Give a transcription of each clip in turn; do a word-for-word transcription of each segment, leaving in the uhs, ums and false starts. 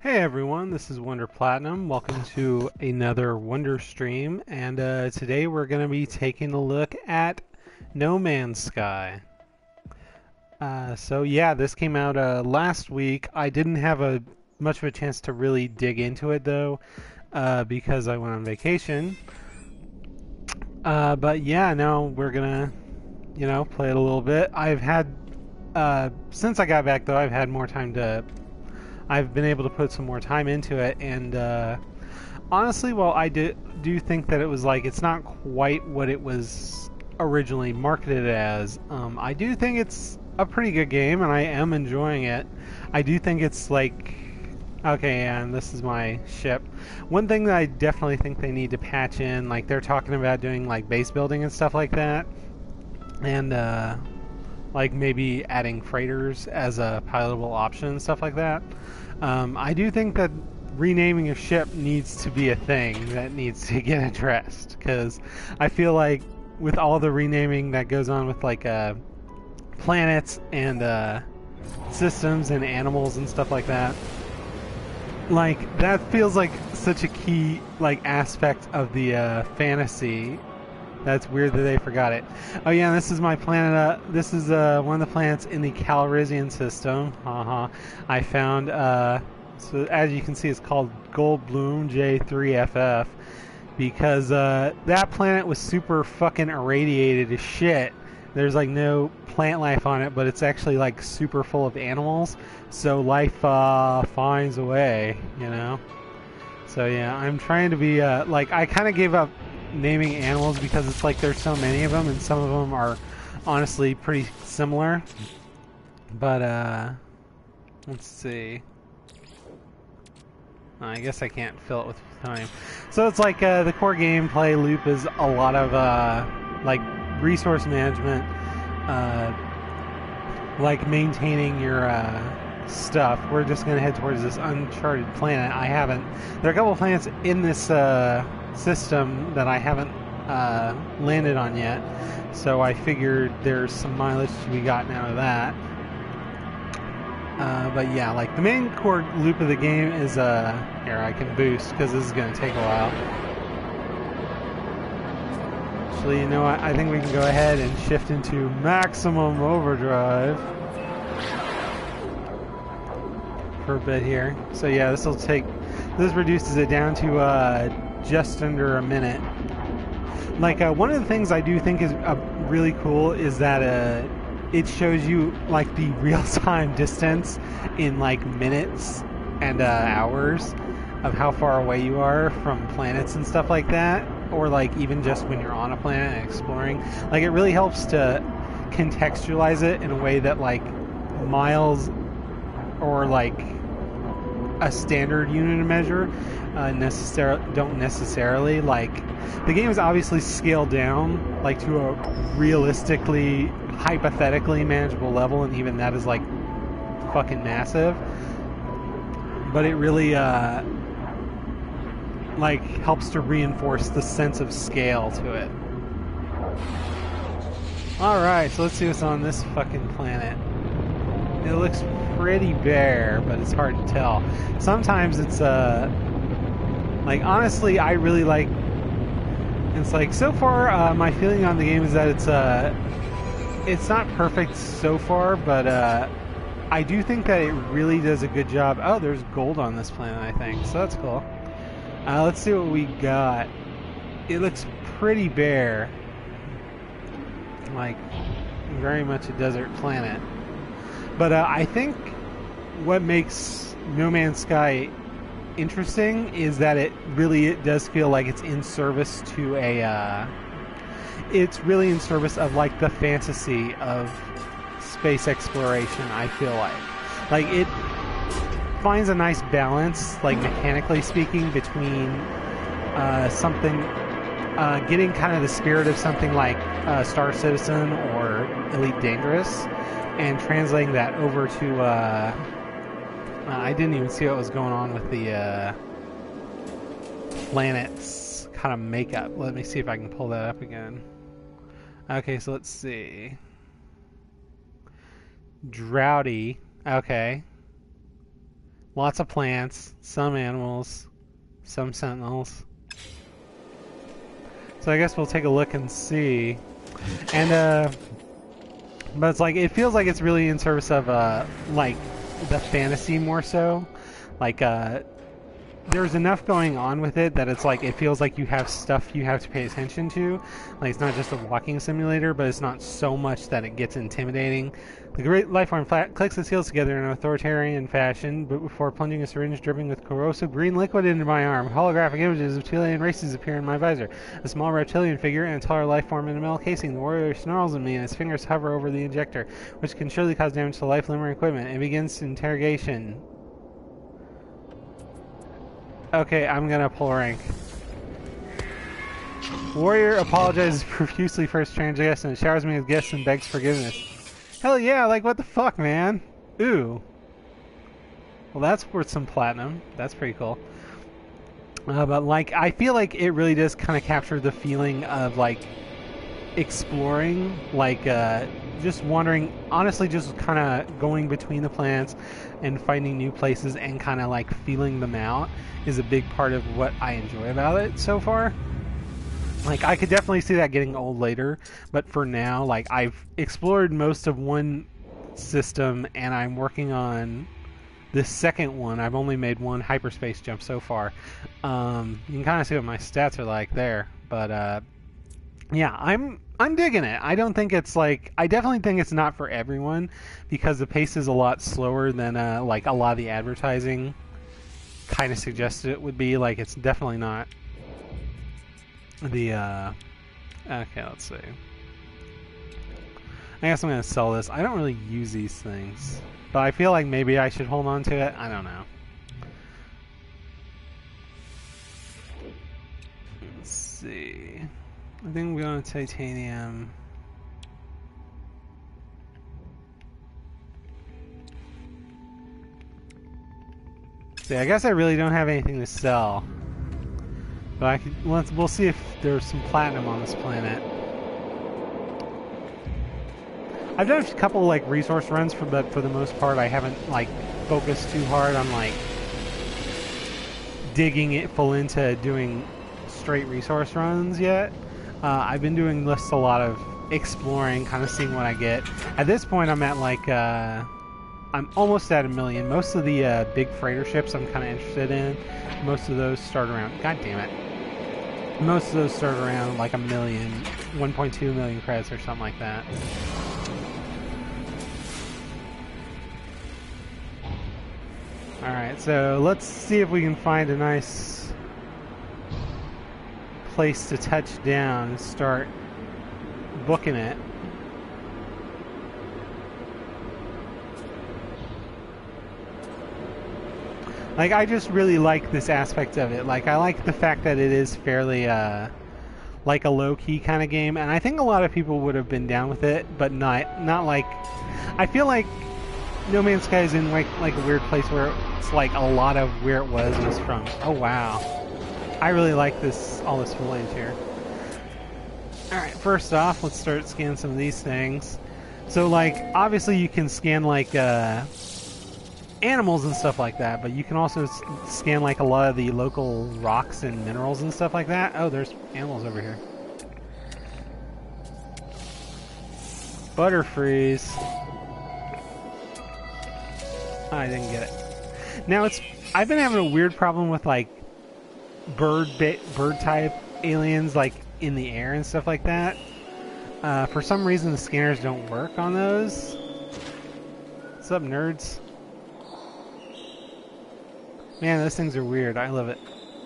Hey everyone, this is Wonder Platinum. Welcome to another Wonder stream, and uh, today we're going to be taking a look at No Man's Sky. Uh, so yeah, this came out uh, last week. I didn't have a much of a chance to really dig into it though, uh, because I went on vacation. Uh, but yeah, now we're gonna, you know, play it a little bit. I've had, uh, since I got back though, I've had more time to I've been able to put some more time into it, and uh, honestly, while I do, do think that it was like, it's not quite what it was originally marketed as, um, I do think it's a pretty good game, and I am enjoying it. I do think it's like, okay, and this is my ship. One thing that I definitely think they need to patch in, like they're talking about doing like base building and stuff like that, and uh, like maybe adding freighters as a pilotable option and stuff like that. Um, I do think that renaming a ship needs to be a thing that needs to get addressed, because I feel like with all the renaming that goes on with like uh, planets and uh, systems and animals and stuff like that, like that feels like such a key like aspect of the uh, fantasy. That's weird that they forgot it. Oh yeah, this is my planet. Uh, this is uh, one of the planets in the Calrissian system. Haha. I found. Uh, so as you can see, it's called Goldblum J three F F because uh, that planet was super fucking irradiated as shit. There's like no plant life on it, but it's actually like super full of animals. So life uh, finds a way, you know. So yeah, I'm trying to be uh, like I kind of gave up naming animals because it's like there's so many of them, and some of them are honestly pretty similar. But uh, let's see. I guess I can't fill it with time. So it's like uh, the core gameplay loop is a lot of uh, like resource management, uh, like maintaining your uh, stuff. We're just gonna head towards this uncharted planet. I haven't. There are a couple of planets in this uh, system that I haven't uh, landed on yet, so I figured there's some mileage to be gotten out of that. Uh, but yeah, like the main core loop of the game is uh, here I can boost because this is going to take a while. Actually, you know what? I think we can go ahead and shift into maximum overdrive for a bit here. So yeah, this will take. This reduces it down to uh, just under a minute. Like uh, one of the things I do think is uh, really cool is that uh, it shows you like the real-time distance in like minutes and uh, hours of how far away you are from planets and stuff like that, or like even just when you're on a planet and exploring. Like it really helps to contextualize it in a way that like miles or like a standard unit of measure uh, necessar- don't necessarily like. The game is obviously scaled down like to a realistically, hypothetically manageable level, and even that is like fucking massive. But it really uh, like helps to reinforce the sense of scale to it. All right, so let's see what's on this fucking planet. It looks pretty bare, but it's hard to tell. Sometimes it's uh like honestly, I really like. It's like so far, uh, my feeling on the game is that it's uh it's not perfect so far, but uh, I do think that it really does a good job. Oh, there's gold on this planet, I think, so that's cool. Uh, let's see what we got. It looks pretty bare, like very much a desert planet. But uh, I think what makes No Man's Sky interesting is that it really it does feel like it's in service to a uh, it's really in service of like the fantasy of space exploration. I feel like like it finds a nice balance, like mechanically speaking, between uh, something uh, getting kind of the spirit of something like uh, Star Citizen or Elite Dangerous and translating that over to uh, Uh, I didn't even see what was going on with the uh, planet's kind of makeup. Let me see if I can pull that up again. Okay, so let's see. Droughty. Okay. Lots of plants, some animals, some sentinels. So I guess we'll take a look and see. And, uh... but it's like, it feels like it's really in service of, uh, like, the fantasy more so. Like, uh... there's enough going on with it that it's like, it feels like you have stuff you have to pay attention to. Like, it's not just a walking simulator, but it's not so much that it gets intimidating. The great lifeform flat clicks its heels together in an authoritarian fashion, but before plunging a syringe dripping with corrosive green liquid into my arm, holographic images of two alien races appear in my visor. A small reptilian figure and a taller life form in a metal casing. The warrior snarls at me and his fingers hover over the injector, which can surely cause damage to life, limb, or equipment. It begins interrogation. Okay, I'm gonna pull rank. Warrior apologizes profusely for his transgression and showers me with gifts and begs forgiveness. Hell yeah, like what the fuck, man? Ooh. Well, that's worth some platinum. That's pretty cool. Uh, but like, I feel like it really does kind of capture the feeling of like exploring, like uh, just wandering, honestly just kind of going between the planets and finding new places and kind of like feeling them out is a big part of what I enjoy about it so far. Like, I could definitely see that getting old later, but for now, like, I've explored most of one system and I'm working on this second one. I've only made one hyperspace jump so far. Um, you can kind of see what my stats are like there, but uh, yeah, I'm I'm digging it. I don't think it's like, I definitely think it's not for everyone because the pace is a lot slower than uh, like a lot of the advertising kind of suggested it would be. Like, it's definitely not the uh, okay, let's see. I guess I'm gonna sell this. I don't really use these things, but I feel like maybe I should hold on to it. I don't know. Let's see. I think we're going to titanium. See, I guess I really don't have anything to sell. But I could, let's, we'll see if there's some platinum on this planet. I've done a couple like resource runs, for, but for the most part, I haven't like focused too hard on like digging it full into doing straight resource runs yet. Uh, I've been doing just a lot of exploring, kind of seeing what I get. At this point, I'm at like uh, I'm almost at a million. Most of the uh, big freighter ships I'm kind of interested in. Most of those start around. God damn it. Most of those start around like a million, one point two million credits or something like that. Alright, so let's see if we can find a nice place to touch down and start booking it. Like, I just really like this aspect of it. Like, I like the fact that it is fairly, uh, like a low-key kind of game, and I think a lot of people would have been down with it, but not, not like... I feel like No Man's Sky is in, like, like a weird place where it's like a lot of where it was was from. Oh, wow. I really like this, all this foliage here. Alright, first off, let's start scanning some of these things. So, like, obviously you can scan, like, uh... animals and stuff like that, but you can also scan like a lot of the local rocks and minerals and stuff like that. Oh, there's animals over here. Butterfreeze. Oh, I didn't get it. Now it's I've been having a weird problem with like bird bit bird type aliens like in the air and stuff like that. Uh, for some reason the scanners don't work on those. What's up, nerds? Man, those things are weird. I love it.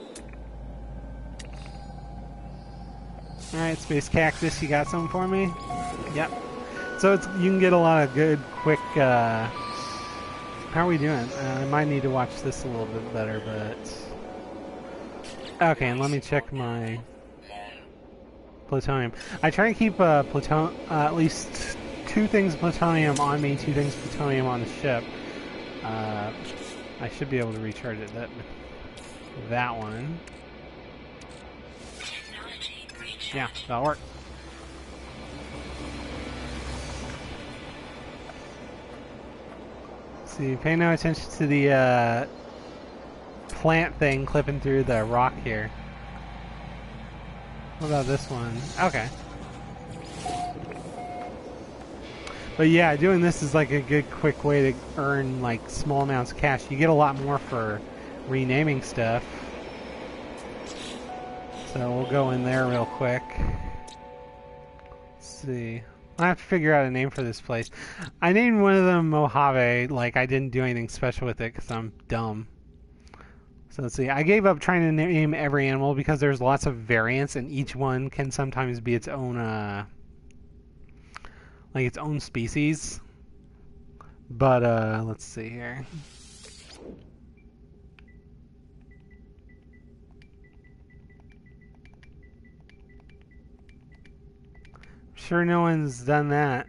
Alright, Space Cactus, you got something for me? Yep. So it's, you can get a lot of good, quick, uh... how are we doing? Uh, I might need to watch this a little bit better, but... Okay, and let me check my... plutonium. I try to keep uh, pluton uh, at least two things plutonium on me, two things plutonium on the ship. Uh... I should be able to recharge it that that one. Yeah, that'll work. See, pay no attention to the uh, plant thing clipping through the rock here. What about this one? Okay. But yeah, doing this is like a good quick way to earn like small amounts of cash. You get a lot more for renaming stuff. So we'll go in there real quick. Let's see. I have to figure out a name for this place. I named one of them Mojave, like I didn't do anything special with it because I'm dumb. So let's see. I gave up trying to name every animal because there's lots of variants and each one can sometimes be its own, uh, like its own species. But uh, let's see here. Sure, no one's done that.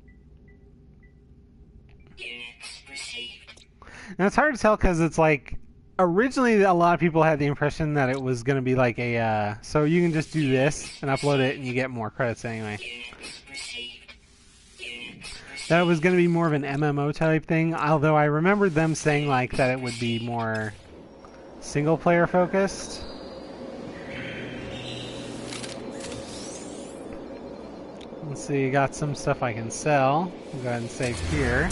Now it's hard to tell because it's like originally a lot of people had the impression that it was going to be like a uh, so you can just do this and upload it and you get more credits anyway. That it was going to be more of an M M O type thing, although I remembered them saying like that it would be more single player focused. Let's see, got some stuff I can sell. We'll go ahead and save here.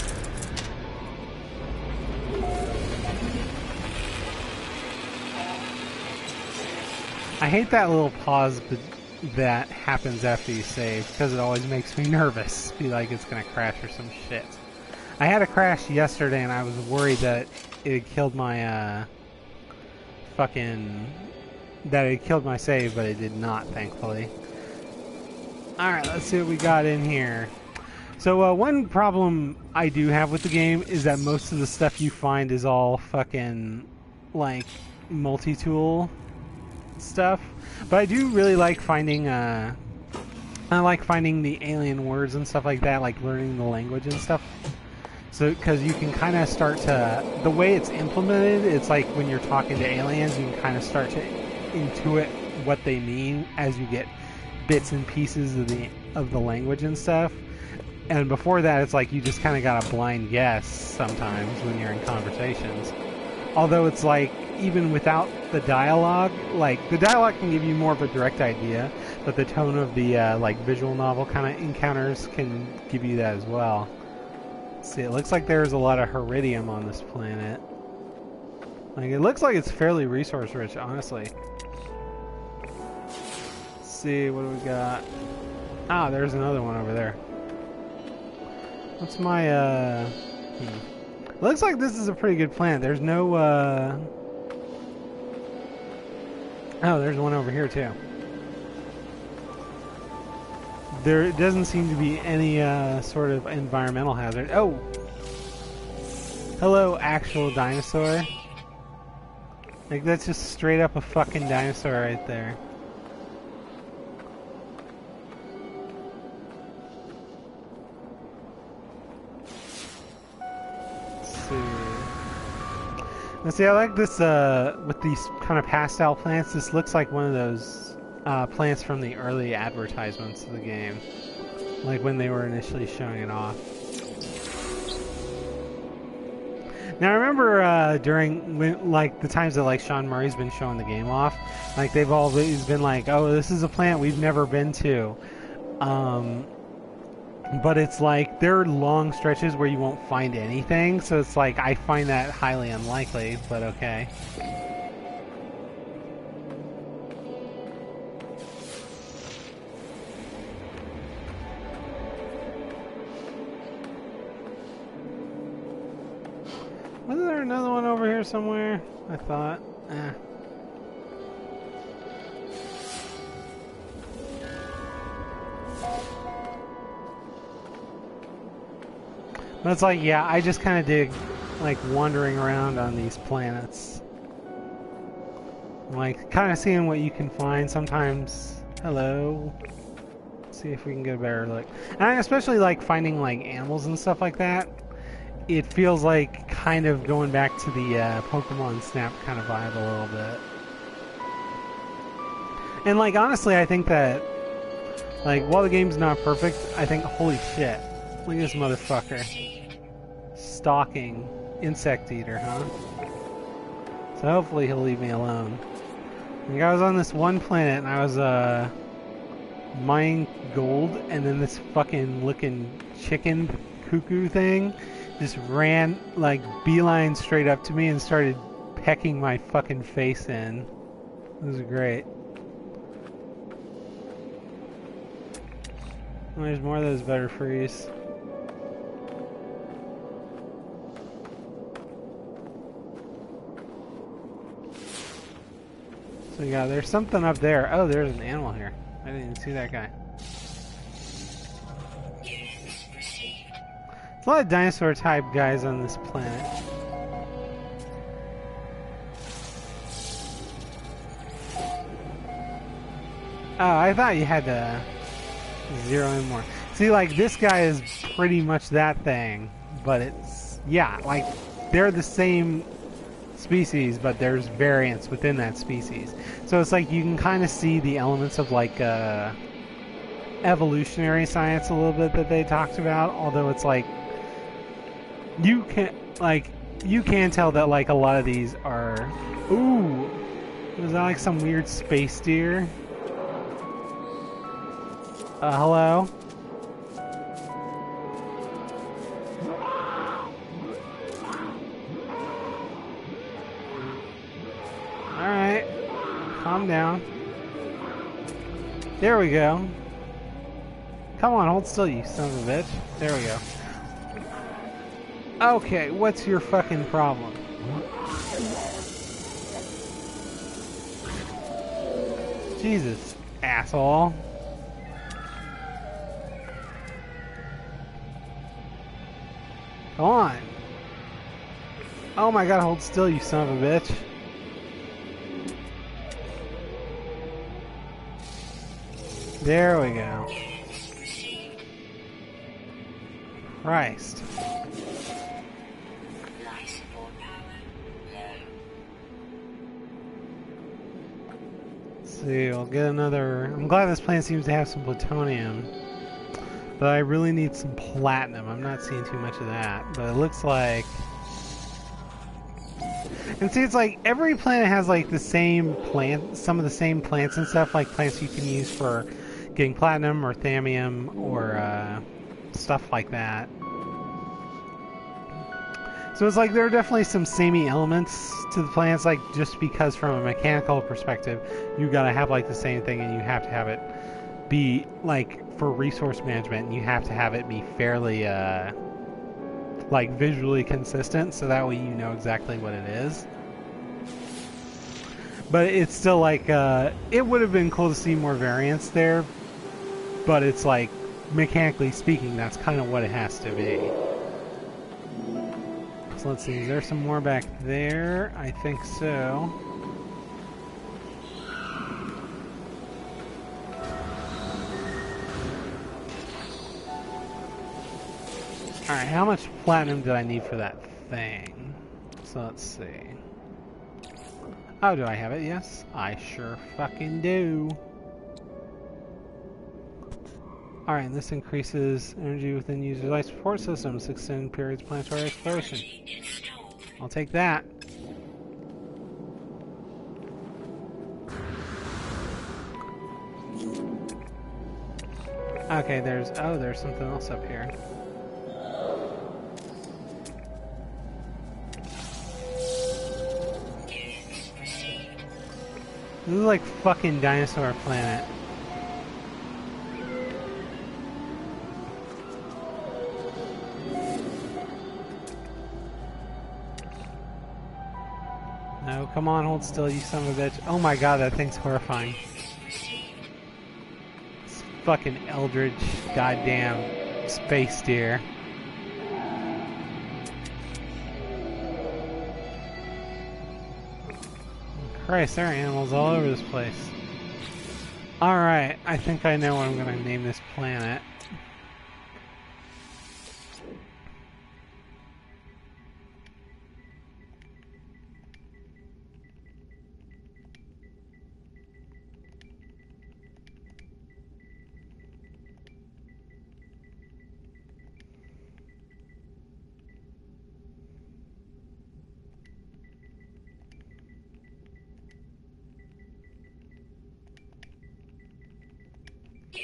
I hate that little pause that happens after you save because it always makes me nervous. Be like it's gonna crash or some shit. I had a crash yesterday and I was worried that it had killed my uh, fucking that it had killed my save, but it did not, thankfully. Alright, let's see what we got in here. So uh, one problem I do have with the game is that most of the stuff you find is all fucking like multi-tool stuff. But I do really like finding uh, I like finding the alien words and stuff like that, like learning the language and stuff. So because you can kind of start to, the way it's implemented, it's like when you're talking to aliens, you can kind of start to intuit what they mean as you get bits and pieces of the of the language and stuff. And before that, it's like you just kind of got a blind guess sometimes when you're in conversations. Although it's like even without the dialogue, like the dialogue can give you more of a direct idea, but the tone of the uh, like visual novel kind of encounters can give you that as well. Let's see, it looks like there's a lot of Heridium on this planet. Like it looks like it's fairly resource rich, honestly. See, what do we got? Ah, there's another one over there. What's my, uh... Hmm. Looks like this is a pretty good planet. There's no, uh... Oh, there's one over here, too. There doesn't seem to be any, uh, sort of environmental hazard. Oh! Hello, actual dinosaur. Like, that's just straight up a fucking dinosaur right there. Let's see, I like this, uh, with these kind of pastel plants. This looks like one of those uh, plants from the early advertisements of the game. Like when they were initially showing it off. Now I remember uh, during, when, like, the times that, like, Sean Murray's been showing the game off, like, they've always been like, oh, this is a plant we've never been to. Um... But it's like, there are long stretches where you won't find anything, so it's like, I find that highly unlikely, but okay. Wasn't there another one over here somewhere? I thought. Eh. But it's like, yeah, I just kind of dig, like, wandering around on these planets. Like, kind of seeing what you can find. Sometimes, hello. Let's see if we can get a better look. And I especially like finding, like, animals and stuff like that. It feels like kind of going back to the uh, Pokemon Snap kind of vibe a little bit. And, like, honestly, I think that, like, while the game's not perfect, I think, holy shit. Look at this motherfucker. Stalking insect eater, huh? So hopefully he'll leave me alone. Like I was on this one planet and I was uh mining gold, and then this fucking looking chicken cuckoo thing just ran like beeline straight up to me and started pecking my fucking face in. It was great. Oh, there's more of those butterfrees. So yeah, there's something up there. Oh, there's an animal here. I didn't even see that guy. There's a lot of dinosaur type guys on this planet. Oh, I thought you had to zero in more. See, like, this guy is pretty much that thing, but it's, yeah, like, they're the same species, but there's variants within that species. So it's like you can kind of see the elements of, like, uh, evolutionary science a little bit that they talked about, although it's like, you can, like, you can tell that, like, a lot of these are, ooh, was that like some weird space deer? Uh, hello? Alright. Calm down. There we go. Come on, hold still, you son of a bitch. There we go. Okay, what's your fucking problem? Jesus, asshole. Come on. Oh my god, hold still, you son of a bitch. There we go. Christ. Let's see, we'll get another... I'm glad this planet seems to have some plutonium. But I really need some platinum. I'm not seeing too much of that. But it looks like... And see, it's like every planet has like the same plant, some of the same plants and stuff, like plants you can use for getting platinum or thamium or uh, stuff like that. So it's like there are definitely some samey elements to the plants, like just because from a mechanical perspective, you gotta have like the same thing and you have to have it be like for resource management, you have to have it be fairly uh, like visually consistent, so that way you know exactly what it is. But it's still like, uh, it would have been cool to see more variance there, but it's like, mechanically speaking, that's kind of what it has to be. So let's see, is there some more back there? I think so. Alright, how much platinum did I need for that thing? So let's see. Oh, do I have it? Yes, I sure fucking do. Alright, and this increases energy within user life support systems, extended periods of planetary exploration. I'll take that. Okay, there's... oh, there's something else up here. This is like fucking Dinosaur Planet. No, come on, hold still, you son of a bitch. Oh my god, that thing's horrifying. It's fucking eldritch, goddamn space deer. Christ, there are animals all over this place. Alright, I think I know what I'm gonna name this planet.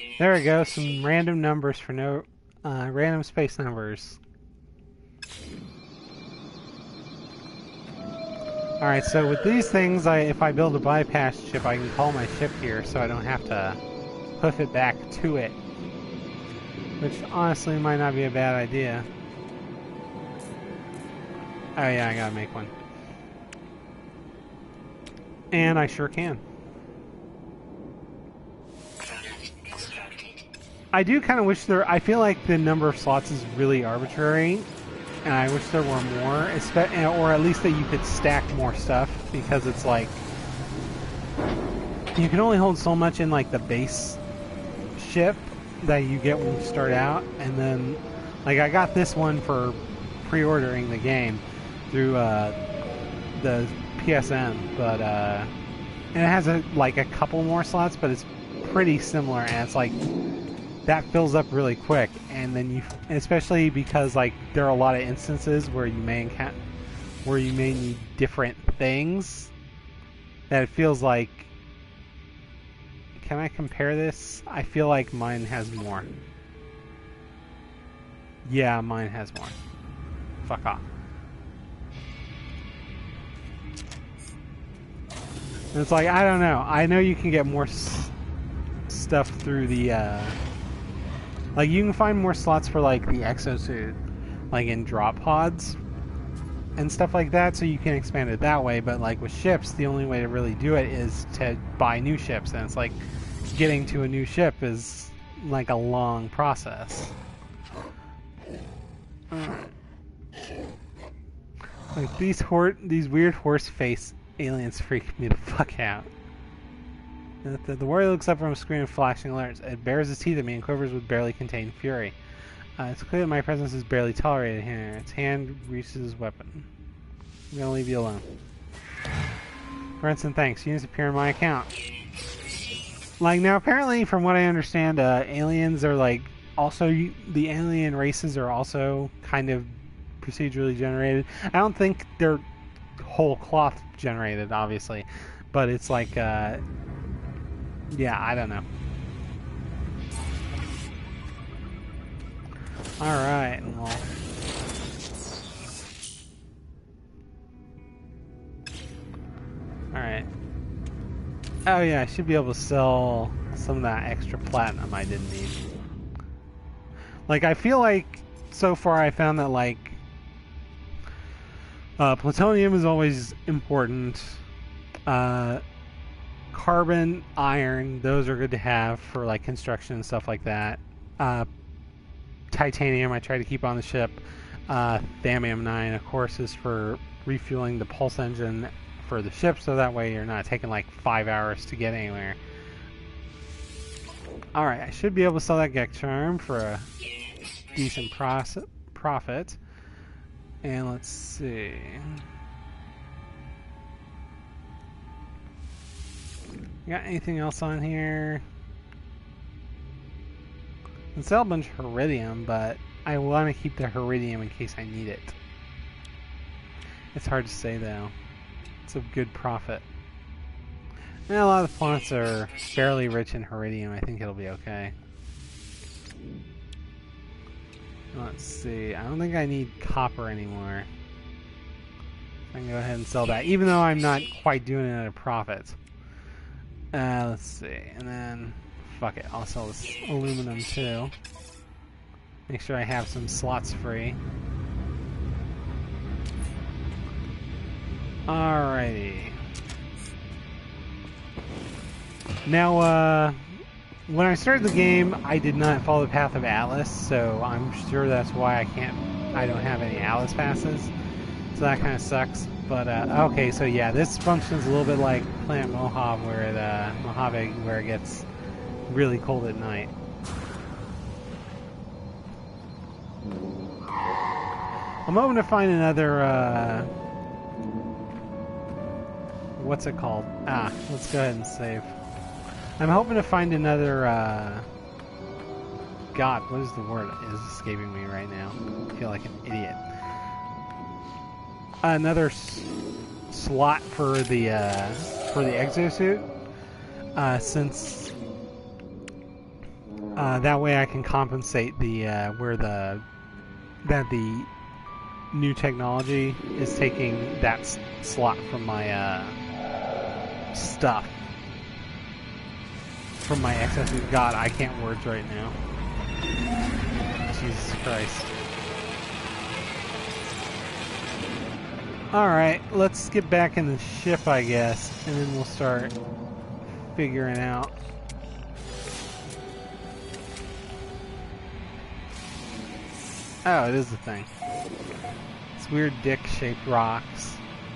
There we go, some random numbers for no... Uh, random space numbers. Alright, so with these things, I, if I build a bypass ship, I can call my ship here so I don't have to hoof it back to it. Which honestly might not be a bad idea. Oh yeah, I gotta make one. And I sure can. I do kind of wish there... I feel like the number of slots is really arbitrary. And I wish there were more, or at least that you could stack more stuff, because it's like you can only hold so much in like the base ship that you get when you start out, and then like I got this one for pre-ordering the game through uh, the P S N, but uh, and it has a, like a couple more slots, but it's pretty similar, and it's like that fills up really quick, and then you, especially because like there are a lot of instances where you may encounter, where you may need different things, that it feels like, can I compare this? I feel like mine has more. Yeah, mine has more. Fuck off. And it's like, I don't know. I know you can get more s stuff through the, uh, like, you can find more slots for, like, the exosuit, like, in drop pods and stuff like that, so you can expand it that way, but, like, with ships, the only way to really do it is to buy new ships, and it's like, getting to a new ship is, like, a long process. Alright. Like, these, hor these weird horse-face aliens freak me the fuck out. The, the warrior looks up from a screen of flashing alerts. It bares its teeth at me and quivers with barely contained fury. Uh, it's clear that my presence is barely tolerated here. Its hand reaches his weapon. I'm gonna leave you alone. Renson, thanks. Units appear in my account. Like, now apparently, from what I understand, uh, aliens are like, also, the alien races are also kind of procedurally generated. I don't think they're whole cloth generated, obviously, but it's like, uh, yeah, I don't know. Alright, well. Alright. Oh yeah, I should be able to sell some of that extra platinum I didn't need. Like, I feel like, so far I found that, like, uh, plutonium is always important. Uh... Carbon, iron, those are good to have for like construction and stuff like that. Uh, titanium I try to keep on the ship. Uh, Thamium nine, of course, is for refueling the pulse engine for the ship, so that way you're not taking like five hours to get anywhere. Alright, I should be able to sell that Gek Charm for a decent profit. And let's see... Got anything else on here? I can sell a bunch of Heridium, but I want to keep the Heridium in case I need it. It's hard to say though. It's a good profit. And a lot of the planets are fairly rich in Heridium. I think it'll be okay. Let's see. I don't think I need copper anymore. I can go ahead and sell that, even though I'm not quite doing it at a profit. Uh, let's see, and then, fuck it, I'll sell this aluminum too. Make sure I have some slots free. Alrighty. Now, uh, when I started the game, I did not follow the path of Atlas, so I'm sure that's why I can't, I don't have any Atlas passes. So that kind of sucks. But, uh, okay, so yeah, this functions a little bit like Planet Mojave, where it, uh, Mojave, where it gets really cold at night. I'm hoping to find another, uh, what's it called? Ah, let's go ahead and save. I'm hoping to find another, uh, God, what is the word is escaping me right now? I feel like an idiot. Another s slot for the uh, for the exosuit, uh, since Uh, that way I can compensate the uh, where the that the new technology is taking that s slot from my uh, stuff, from my excess. God, I can't words right now. Jesus Christ. Alright, let's get back in the ship, I guess, and then we'll start figuring out. Oh, it is the thing. It's weird dick-shaped rocks.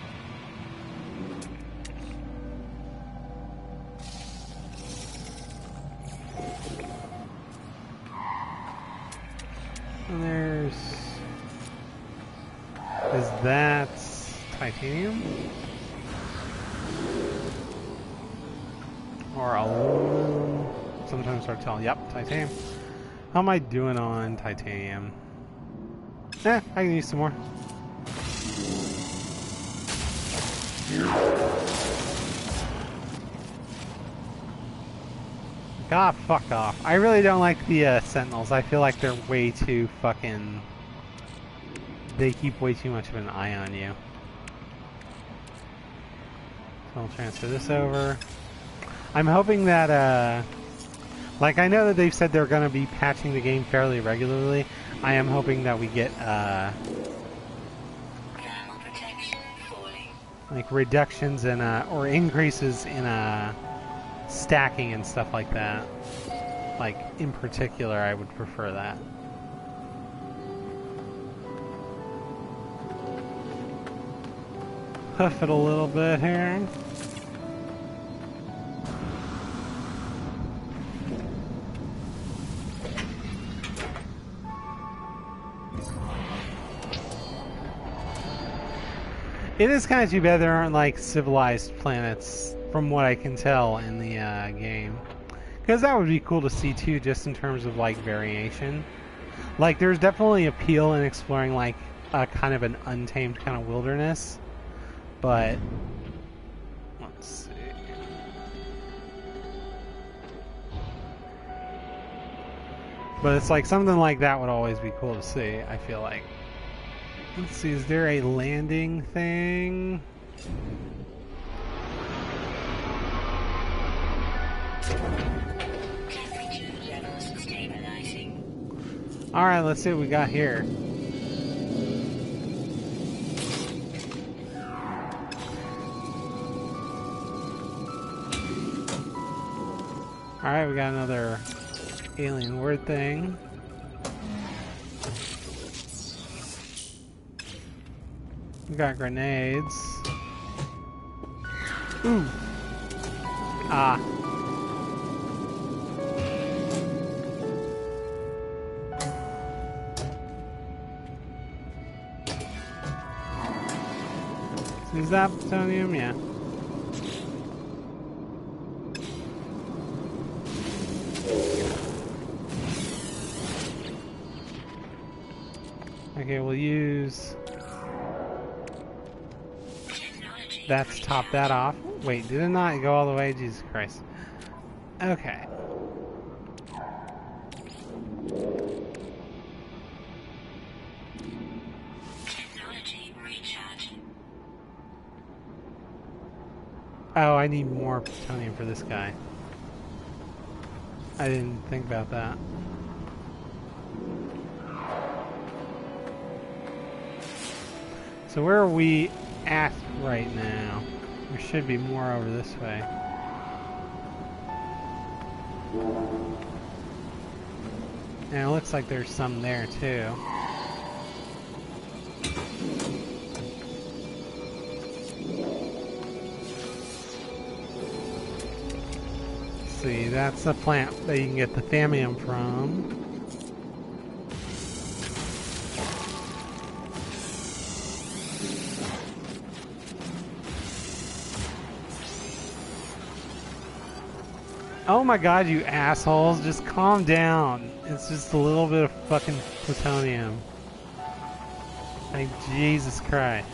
And there's... Is that titanium? Or aluminum? Sometimes hard to tell. Yep, titanium. How am I doing on titanium? Eh, I can use some more. God, fuck off. I really don't like the uh, Sentinels. I feel like they're way too fucking... They keep way too much of an eye on you. So I'll transfer this over. I'm hoping that, uh... like, I know that they've said they're going to be patching the game fairly regularly. I am hoping that we get, uh... like, reductions in, uh... or increases in, uh... stacking and stuff like that. Like, in particular, I would prefer that. Huff it a little bit here. It is kind of too bad there aren't like civilized planets, from what I can tell in the uh, game. Because that would be cool to see too, just in terms of like variation. Like there's definitely appeal in exploring like a kind of an untamed kind of wilderness. But let's see. But it's like something like that would always be cool to see, I feel like. Let's see, is there a landing thing? Alright, let's see what we got here. Alright, we got another alien word thing. We got grenades. Ooh. Ah. So is that plutonium? Yeah. Okay, we'll use... That's top that off. Wait, did it not go all the way? Jesus Christ. Okay. Technology recharge. Oh, I need more plutonium for this guy. I didn't think about that. So where are we at right now? There should be more over this way. And it looks like there's some there too. See, that's the plant that you can get the thamium from. Oh my god, you assholes, just calm down. It's just a little bit of fucking plutonium. Like, Jesus Christ.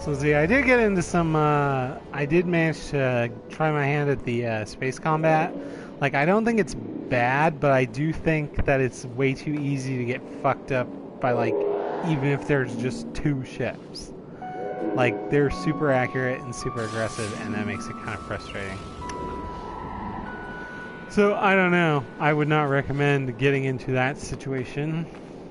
So see, I did get into some, uh, I did manage to try my hand at the uh, space combat. Like, I don't think it's bad, but I do think that it's way too easy to get fucked up by, like, even if there's just two ships. Like, they're super accurate and super aggressive, and that makes it kind of frustrating. So, I don't know. I would not recommend getting into that situation.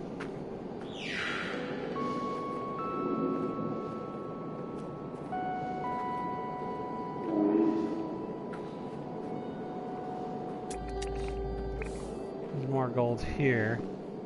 There's more gold here.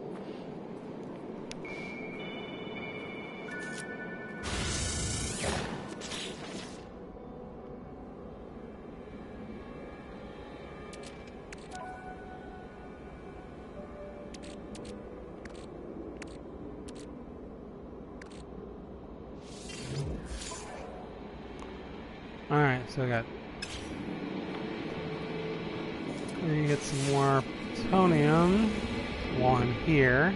Alright, so I got... Let me get some more plutonium while I'm here.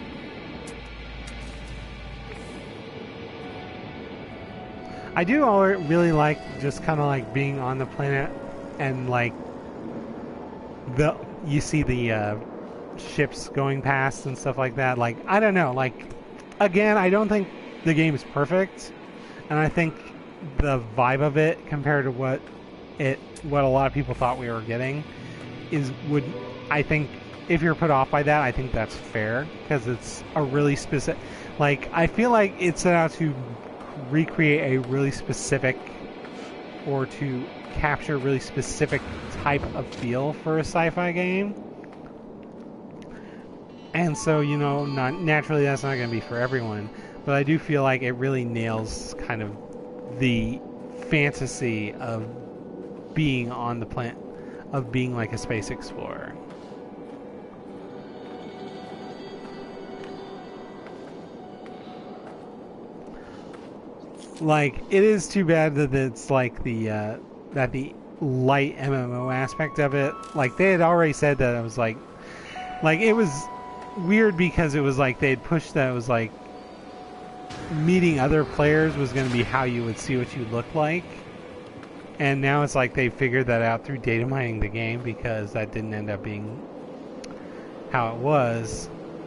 I do all really like just kind of like being on the planet and like the you see the uh, ships going past and stuff like that. Like, I don't know, like, again, I don't think the game is perfect, and I think the vibe of it compared to what it what a lot of people thought we were getting is would I think if you're put off by that, I think that's fair, because it's a really specific, like, I feel like it's set out to recreate a really specific or to capture a really specific type of feel for a sci-fi game. And so, you know, not naturally that's not going to be for everyone, but I do feel like it really nails kind of the fantasy of being on the planet, of being like a space explorer. Like, it is too bad that it's like the uh, that the light M M O aspect of it. Like, they had already said that it was like, like it was weird because it was like they had pushed that it was like meeting other players was going to be how you would see what you look like, and now it's like they figured that out through data mining the game, because that didn't end up being how it was.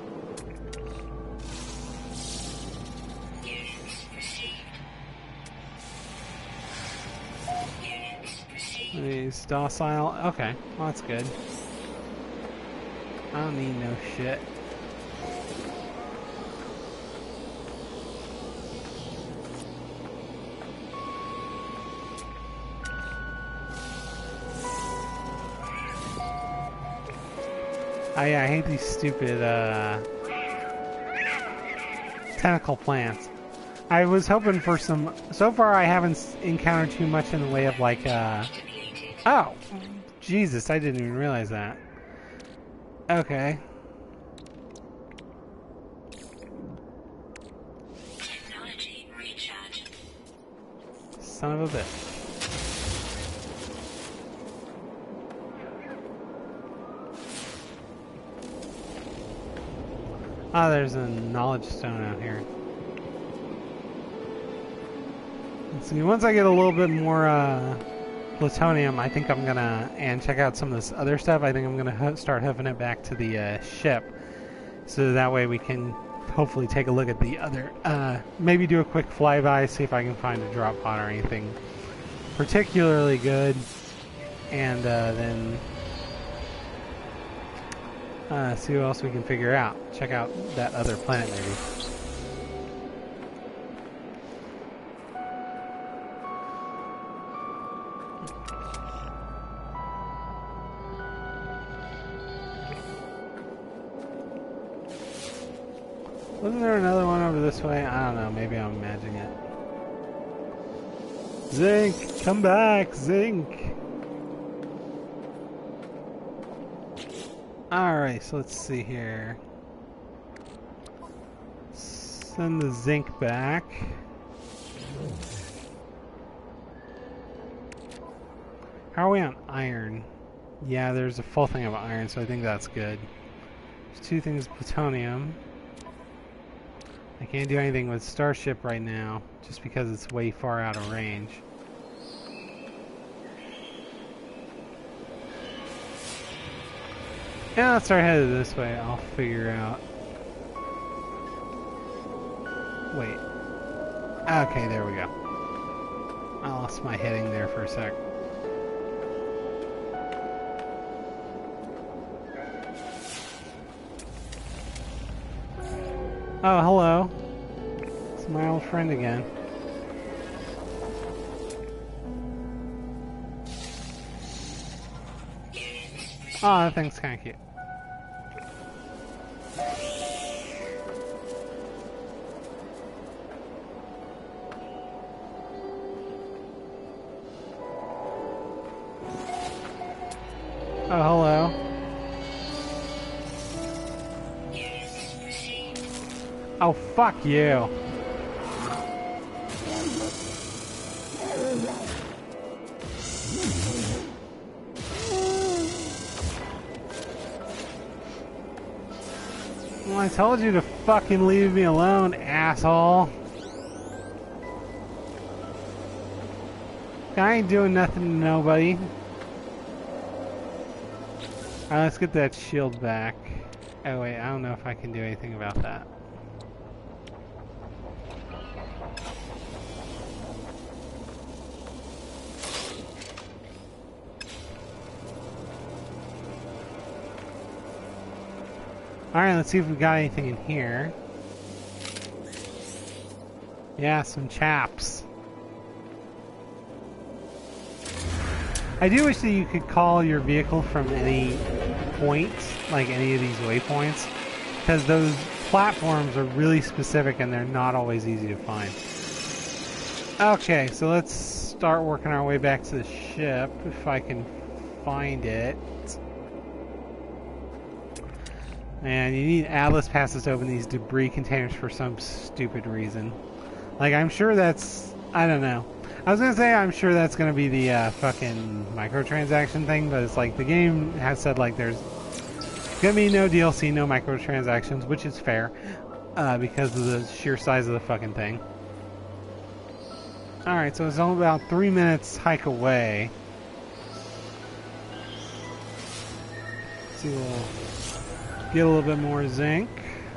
He's docile. Okay, well, that's good. I don't need no shit. I, I hate these stupid uh, tentacle plants. I was hoping for some... So far I haven't encountered too much in the way of like... Uh, oh! Jesus, I didn't even realize that. Okay. Technology recharge. Son of a bitch. Ah, oh, there's a knowledge stone out here. Let's see, once I get a little bit more uh, plutonium, I think I'm gonna, and check out some of this other stuff, I think I'm gonna ho start hoofing it back to the uh, ship. So that way we can hopefully take a look at the other, uh, maybe do a quick flyby, see if I can find a drop pod or anything particularly good, and uh, then uh, see what else we can figure out. Check out that other planet maybe. Wasn't there another one over this way? I don't know, maybe I'm imagining it. Zinc! Come back, Zinc! Alright, so let's see here. Send the zinc back. How are we on iron? Yeah, there's a full thing of iron, so I think that's good. There's two things of plutonium. I can't do anything with Starship right now, just because it's way far out of range. Yeah, let's start headed this way. I'll figure out. Wait. Okay, there we go. I lost my heading there for a sec. Oh, hello. It's my old friend again. Oh, that thing's kind of cute. Oh, hello. Oh, fuck you. Well, I told you to fucking leave me alone, asshole. I ain't doing nothing to nobody. Alright, let's get that shield back. Oh wait, I don't know if I can do anything about that. Alright, let's see if we got anything in here. Yeah, some chaps. I do wish that you could call your vehicle from any point, like any of these waypoints, because those platforms are really specific and they're not always easy to find. Okay, so let's start working our way back to the ship, if I can find it. And you need Atlas passes to open these debris containers for some stupid reason. Like, I'm sure that's... I don't know. I was gonna say I'm sure that's gonna be the uh, fucking microtransaction thing, but it's like the game has said like there's gonna be no D L C, no microtransactions, which is fair uh, because of the sheer size of the fucking thing. Alright, so it's only about three minutes hike away. Let's see, we'll get a little bit more zinc.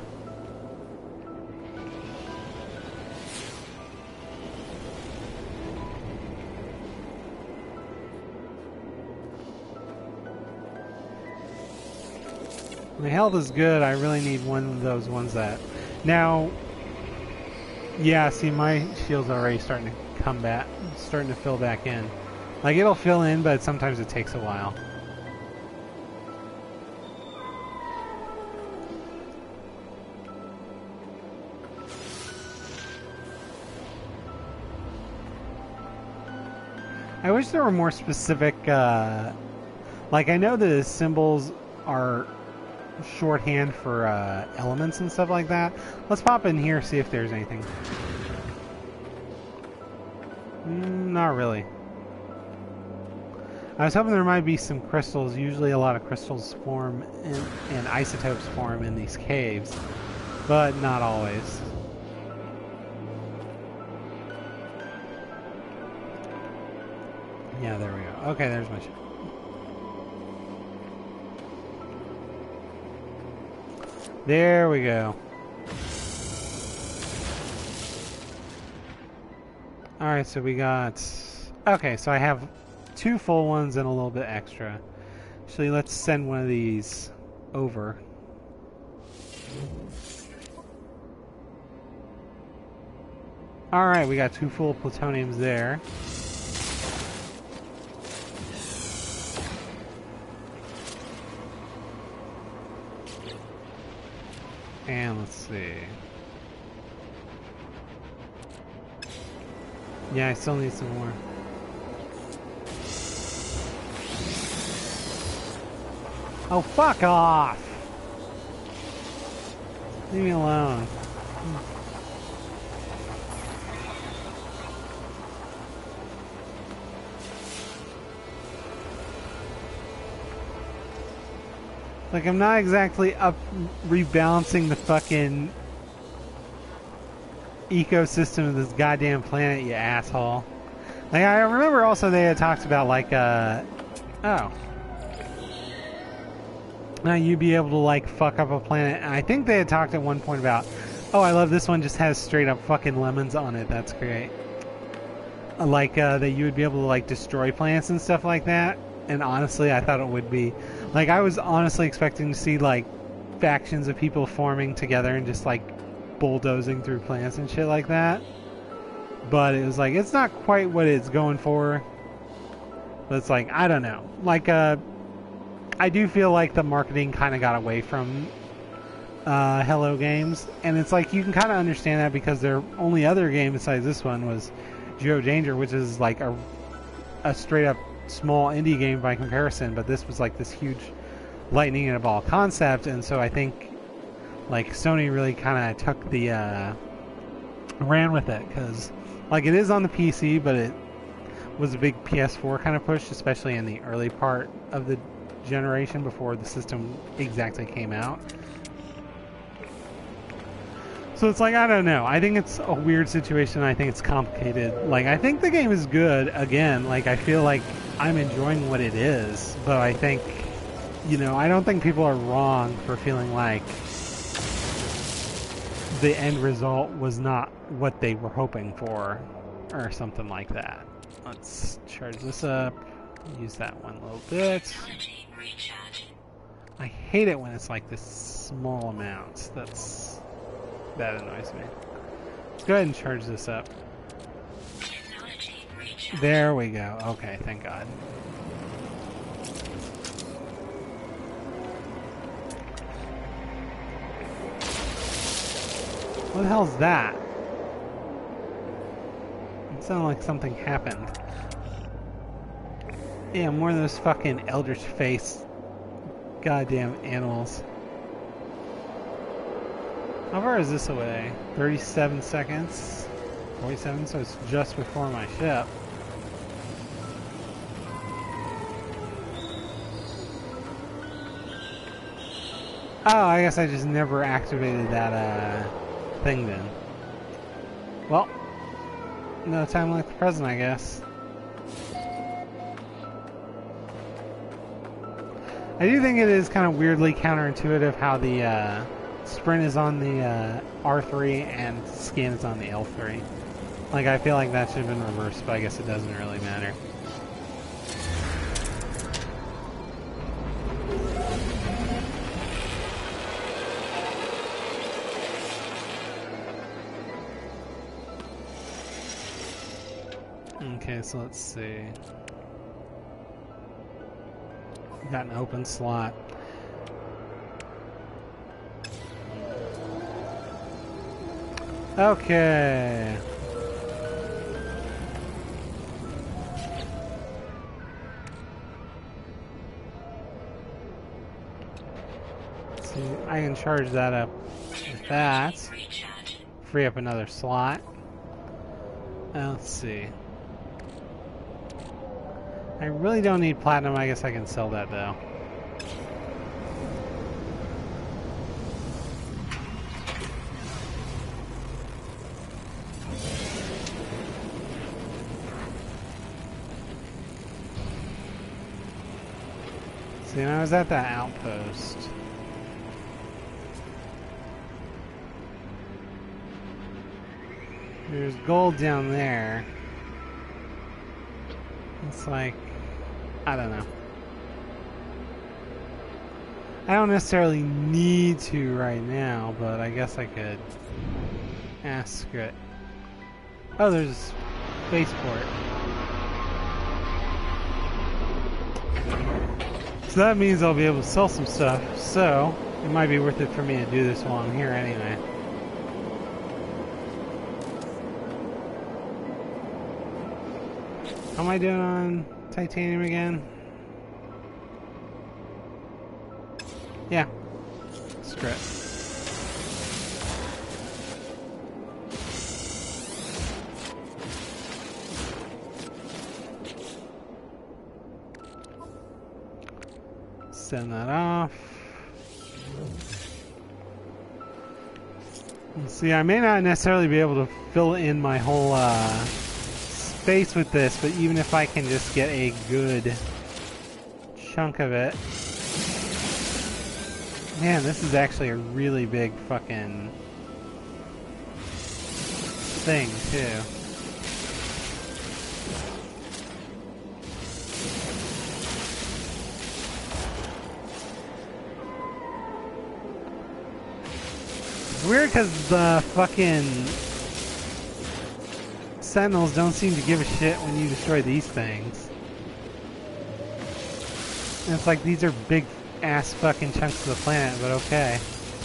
My health is good. I really need one of those ones that... Now... Yeah, see, my shield's already starting to come back. Starting to fill back in. Like, it'll fill in, but sometimes it takes a while. I wish there were more specific, uh... Like, I know the symbols are shorthand for uh, elements and stuff like that. Let's pop in here, see if there's anything. Mm, not really. I was hoping there might be some crystals. Usually a lot of crystals form in, and isotopes form in these caves, but not always. Yeah, there we go. Okay, there's my ship. There we go. Alright, so we got... Okay, so I have two full ones and a little bit extra. Actually, let's send one of these over. Alright, we got two full plutoniums there. And let's see. Yeah, I still need some more. Oh, fuck off! Leave me alone. Like, I'm not exactly up rebalancing the fucking ecosystem of this goddamn planet, you asshole. Like, I remember also they had talked about, like, uh... Oh. Now you'd be able to, like, fuck up a planet. And I think they had talked at one point about, oh, I love this one, just has straight up fucking lemons on it. That's great. Like, uh, that you would be able to, like, destroy planets and stuff like that. And honestly, I thought it would be... Like, I was honestly expecting to see, like, factions of people forming together and just, like, bulldozing through planets and shit like that. But it was like, it's not quite what it's going for. But it's like, I don't know. Like, uh, I do feel like the marketing kind of got away from uh, Hello Games. And it's like, you can kind of understand that because their only other game besides this one was Zero Danger, which is like a, a straight up small indie game by comparison. But this was like this huge lightning in a ball concept. And so I think, like, Sony really kind of took the, uh, ran with it. Because, like, it is on the P C, but it was a big P S four kind of push, especially in the early part of the generation before the system exactly came out. So it's like, I don't know. I think it's a weird situation. I think it's complicated. Like, I think the game is good. Again, like, I feel like I'm enjoying what it is. But I think, you know, I don't think people are wrong for feeling like the end result was not what they were hoping for, or something like that. Let's charge this up. Use that one a little bit. Technology recharge. I hate it when it's like this small amounts. That's that annoys me. Let's go ahead and charge this up. Technology recharge. There we go. Okay, thank God. What the hell's that? It sounded like something happened. Yeah, more of those fucking eldritch face goddamn animals. How far is this away? thirty-seven seconds? forty-seven, so it's just before my ship. Oh, I guess I just never activated that, uh... thing then. Well, no time like the present, I guess. I do think it is kind of weirdly counterintuitive how the uh, sprint is on the uh, R three and scan is on the L three. Like, I feel like that should have been reversed, but I guess it doesn't really matter. Okay, so let's see. Got an open slot. Okay. Let's see, I can charge that up with that. Recharge. Free up another slot. Uh, let's see. I really don't need platinum. I guess I can sell that though. See, I was at that outpost. There's gold down there. It's like, I don't know. I don't necessarily need to right now, but I guess I could ask it. Oh, there's a spaceport. So that means I'll be able to sell some stuff, so it might be worth it for me to do this while I'm here anyway. How am I doing on titanium again? Yeah. Screw it. Send that off. See, I may not necessarily be able to fill in my whole uh, space with this, but even if I can just get a good chunk of it. Man, this is actually a really big fucking thing, too. It's weird because the fucking Sentinels don't seem to give a shit when you destroy these things. And it's like these are big ass fucking chunks of the planet, but okay.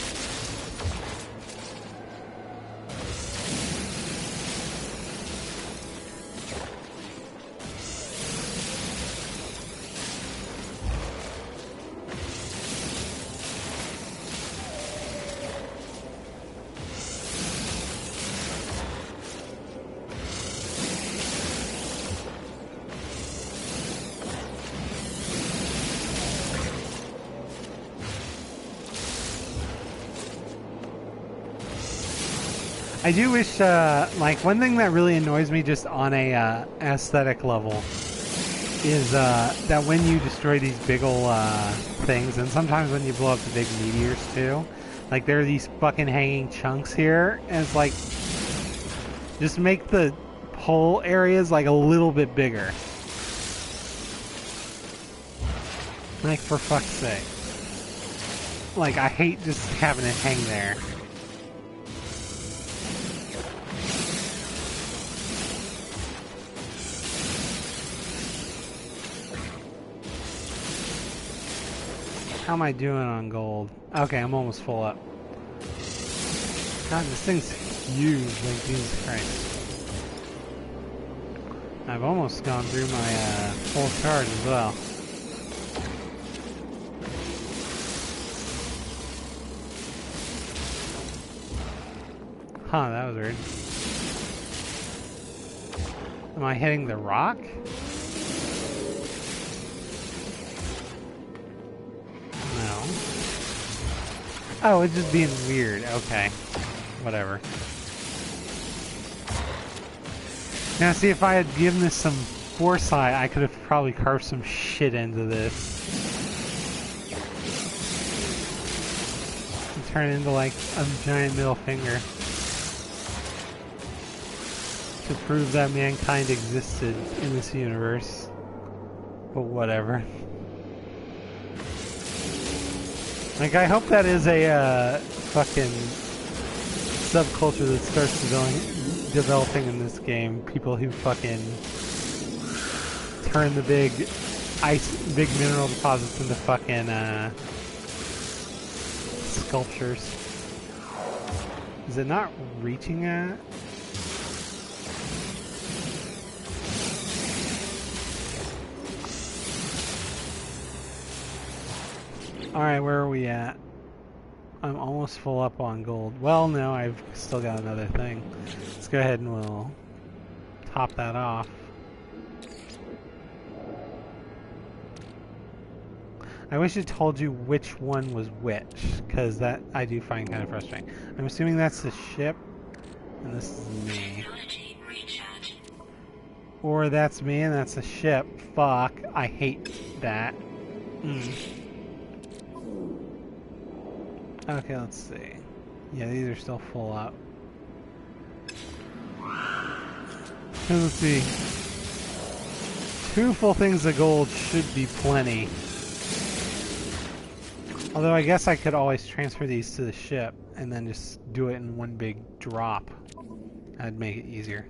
I do wish, uh, like, one thing that really annoys me just on a uh, aesthetic level is uh, that when you destroy these big ol' uh, things, and sometimes when you blow up the big meteors too, like there are these fucking hanging chunks here, and it's like, just make the hole areas like a little bit bigger. Like, for fuck's sake. Like, I hate just having it hang there. How am I doing on gold? Okay, I'm almost full up. God, this thing's huge, like Jesus Christ. I've almost gone through my uh, full charge as well. Huh, that was weird. Am I hitting the rock? Oh, it's just being weird. Okay. Whatever. Now, see, if I had given this some foresight, I could have probably carved some shit into this. And turn it into, like, a giant middle finger. To prove that mankind existed in this universe. But whatever. Like, I hope that is a uh, fucking subculture that starts developing, developing in this game. People who fucking turn the big ice, big mineral deposits into fucking uh, sculptures. Is it not reaching that? Alright, where are we at? I'm almost full up on gold. Well, no, I've still got another thing. Let's go ahead and we'll top that off. I wish it told you which one was which, because that I do find kind of frustrating. I'm assuming that's the ship, and this is me. Or that's me and that's the ship. Fuck, I hate that. Mm. Okay, let's see. Yeah, these are still full up. And let's see. Two full things of gold should be plenty. Although I guess I could always transfer these to the ship and then just do it in one big drop. That'd make it easier.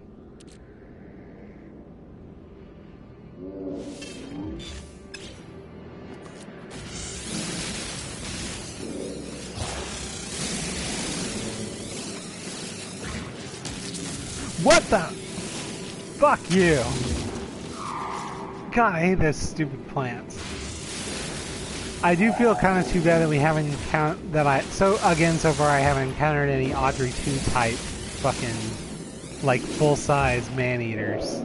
What the? Fuck you. God, I hate those stupid plants. I do feel kind of too bad that we haven't encountered that I so again so far I haven't encountered any Audrey two type fucking like full size man eaters.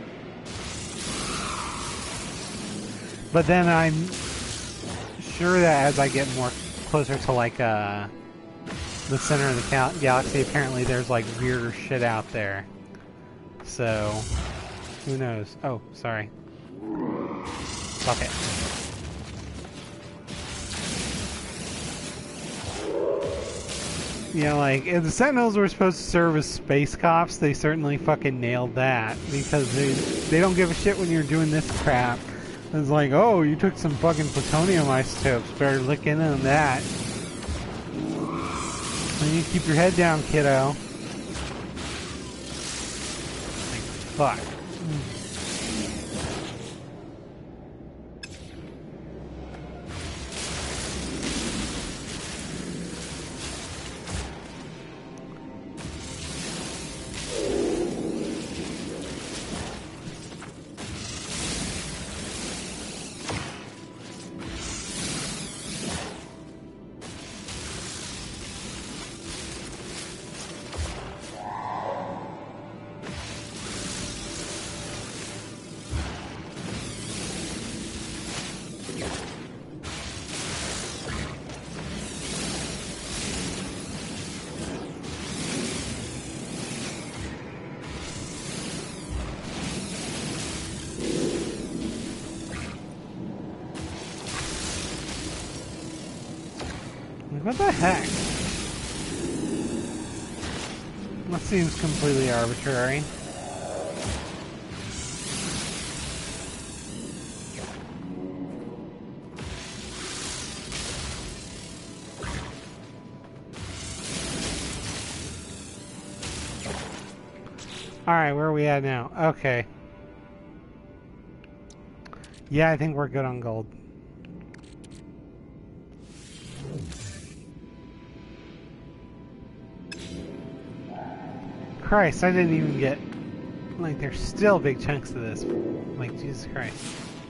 But then I'm sure that as I get more closer to like uh the center of the gal galaxy. Apparently there's like weirder shit out there. So, who knows? Oh, sorry. Okay. You know, like, if the Sentinels were supposed to serve as space cops, they certainly fucking nailed that. Because they, they don't give a shit when you're doing this crap. It's like, oh, you took some fucking plutonium isotopes. Better look in on that. And you keep your head down, kiddo. Like, fuck. What the heck? That seems completely arbitrary. Alright, where are we at now? Okay. Yeah, I think we're good on gold. Christ, I didn't even get... Like, there's still big chunks of this. Like, Jesus Christ.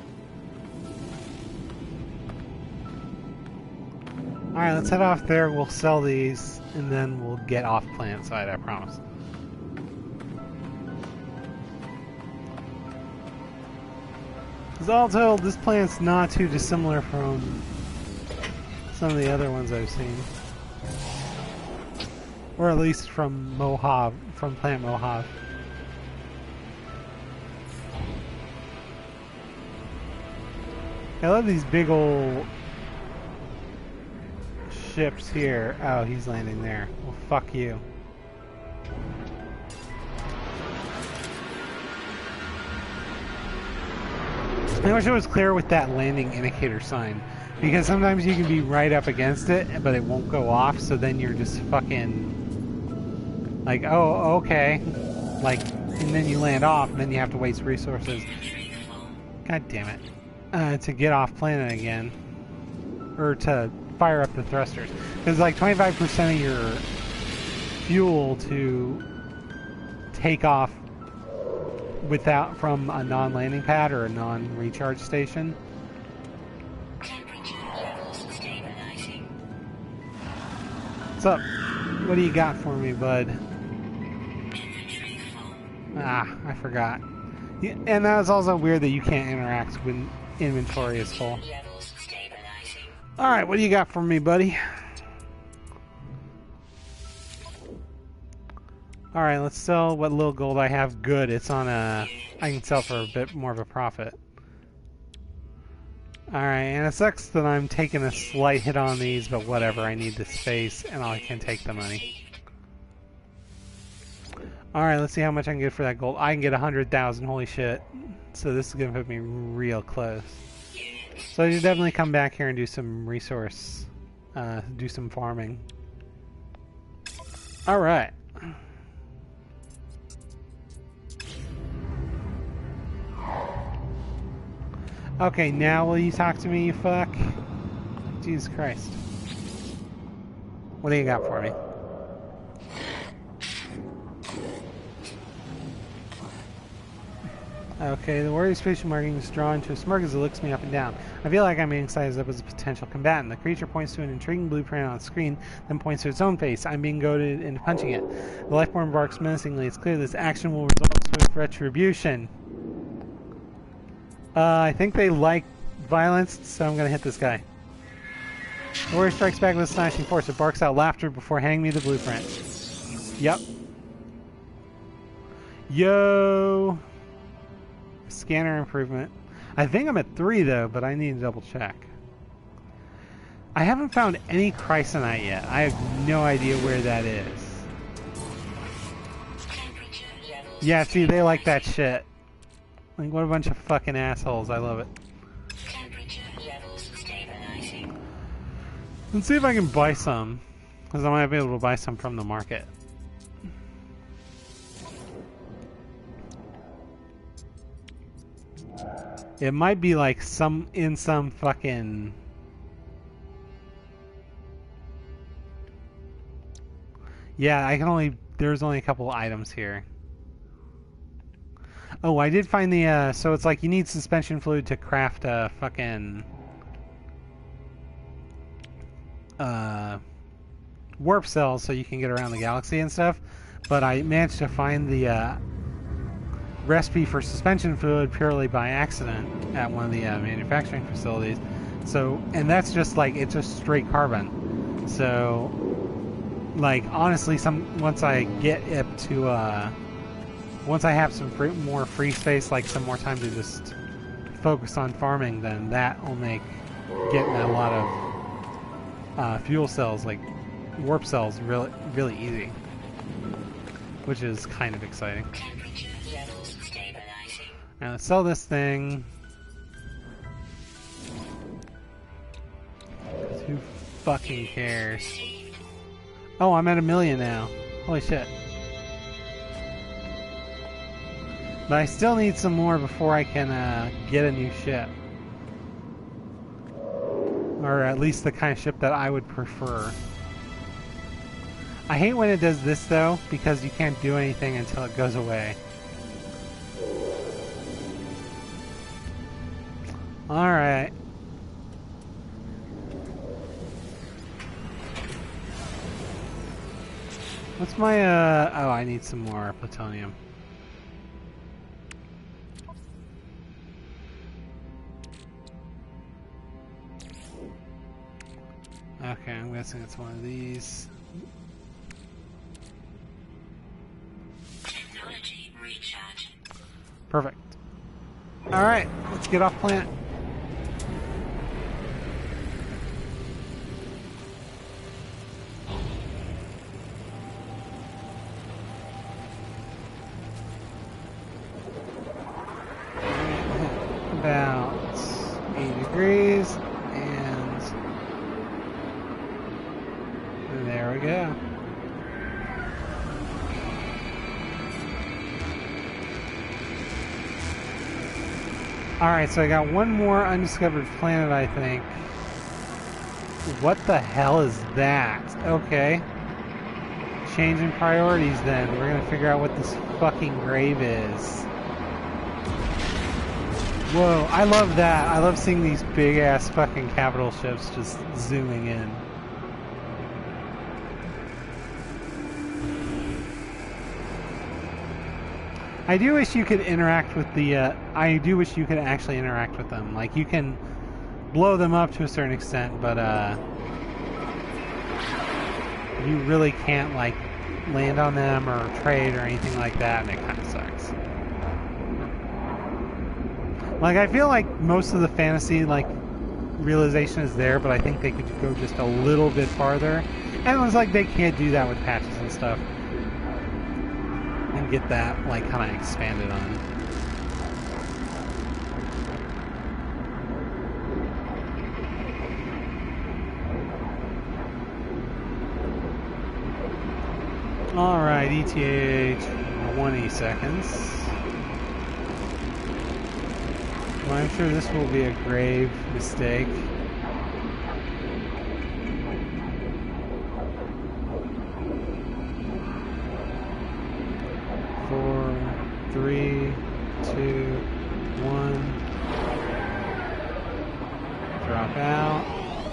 Alright, let's head off there, we'll sell these, and then we'll get off planet side, I promise. Because all told, this planet's not too dissimilar from some of the other ones I've seen. Or at least from Mojave, from Planet Mojave. I love these big old ships here. Oh, he's landing there. Well, fuck you. I wish it was clear with that landing indicator sign. Because sometimes you can be right up against it, but it won't go off, so then you're just fucking... Like, oh, okay. Like, and then you land off, and then you have to waste resources. God damn it. Uh, to get off planet again. Or to fire up the thrusters. Because, like, twenty-five percent of your fuel to take off without from a non-landing pad or a non-recharge station. What's up? What do you got for me, bud? Ah, I forgot. Yeah, and that was also weird that you can't interact when inventory is full. Alright, what do you got for me, buddy? Alright, let's sell what little gold I have. Good, it's on a... I can sell for a bit more of a profit. Alright, and it sucks that I'm taking a slight hit on these, but whatever, I need the space, and I can take the money. Alright, let's see how much I can get for that gold. I can get a hundred thousand, holy shit. So this is gonna put me real close. So I should definitely come back here and do some resource, uh, do some farming. Alright. Okay, now will you talk to me, you fuck? Jesus Christ. What do you got for me? Okay, the warrior spatial marking is drawn to a smirk as it looks me up and down. I feel like I'm being sized up as a potential combatant. The creature points to an intriguing blueprint on the screen, then points to its own face. I'm being goaded into punching it. The lifeform barks menacingly. It's clear this action will result in swift retribution. Uh, I think they like violence, so I'm gonna hit this guy. The warrior strikes back with astonishing force. It barks out laughter before handing me the blueprint. Yep. Yo! Scanner improvement. I think I'm at three though, but I need to double check. I haven't found any Chrysonite yet. I have no idea where that is. Yeah, see, they like that shit. Like, what a bunch of fucking assholes. I love it. Let's see if I can buy some, because I might be able to buy some from the market. It might be like some in some fucking... Yeah, I can only... There's only a couple items here. Oh, I did find the... Uh, so it's like you need suspension fluid to craft a fucking... Uh, warp cells so you can get around the galaxy and stuff. But I managed to find the... Uh, recipe for suspension fluid purely by accident at one of the uh, manufacturing facilities. So, and that's just like, it's just straight carbon. So, like, honestly, some once I get up to, uh, once I have some free, more free space, like some more time to just focus on farming, then that will make getting a lot of uh, fuel cells, like warp cells, really, really easy. Which is kind of exciting. Now let's sell this thing. Who fucking cares? Oh, I'm at a million now. Holy shit. But I still need some more before I can uh, get a new ship. Or at least the kind of ship that I would prefer. I hate when it does this though, because you can't do anything until it goes away. Alright. What's my, uh... oh, I need some more plutonium. Okay, I'm guessing it's one of these. Technology recharge. Perfect. Alright, let's get off planet. About eighty degrees, and there we go. Alright, so I got one more undiscovered planet, I think. What the hell is that? Okay. Changing priorities then. We're gonna figure out what this fucking grave is. Whoa, I love that. I love seeing these big ass fucking capital ships just zooming in. I do wish you could interact with the, uh, I do wish you could actually interact with them. Like, you can blow them up to a certain extent, but, uh, you really can't, like, land on them or trade or anything like that, and it kind of sucks. Like, I feel like most of the fantasy, like, realization is there, but I think they could go just a little bit farther. And it was like they can't do that with patches and stuff. And get that, like, kind of expanded on. Alright, E T A twenty seconds. Well, I'm sure this will be a grave mistake. Four, three, two, one. Drop out.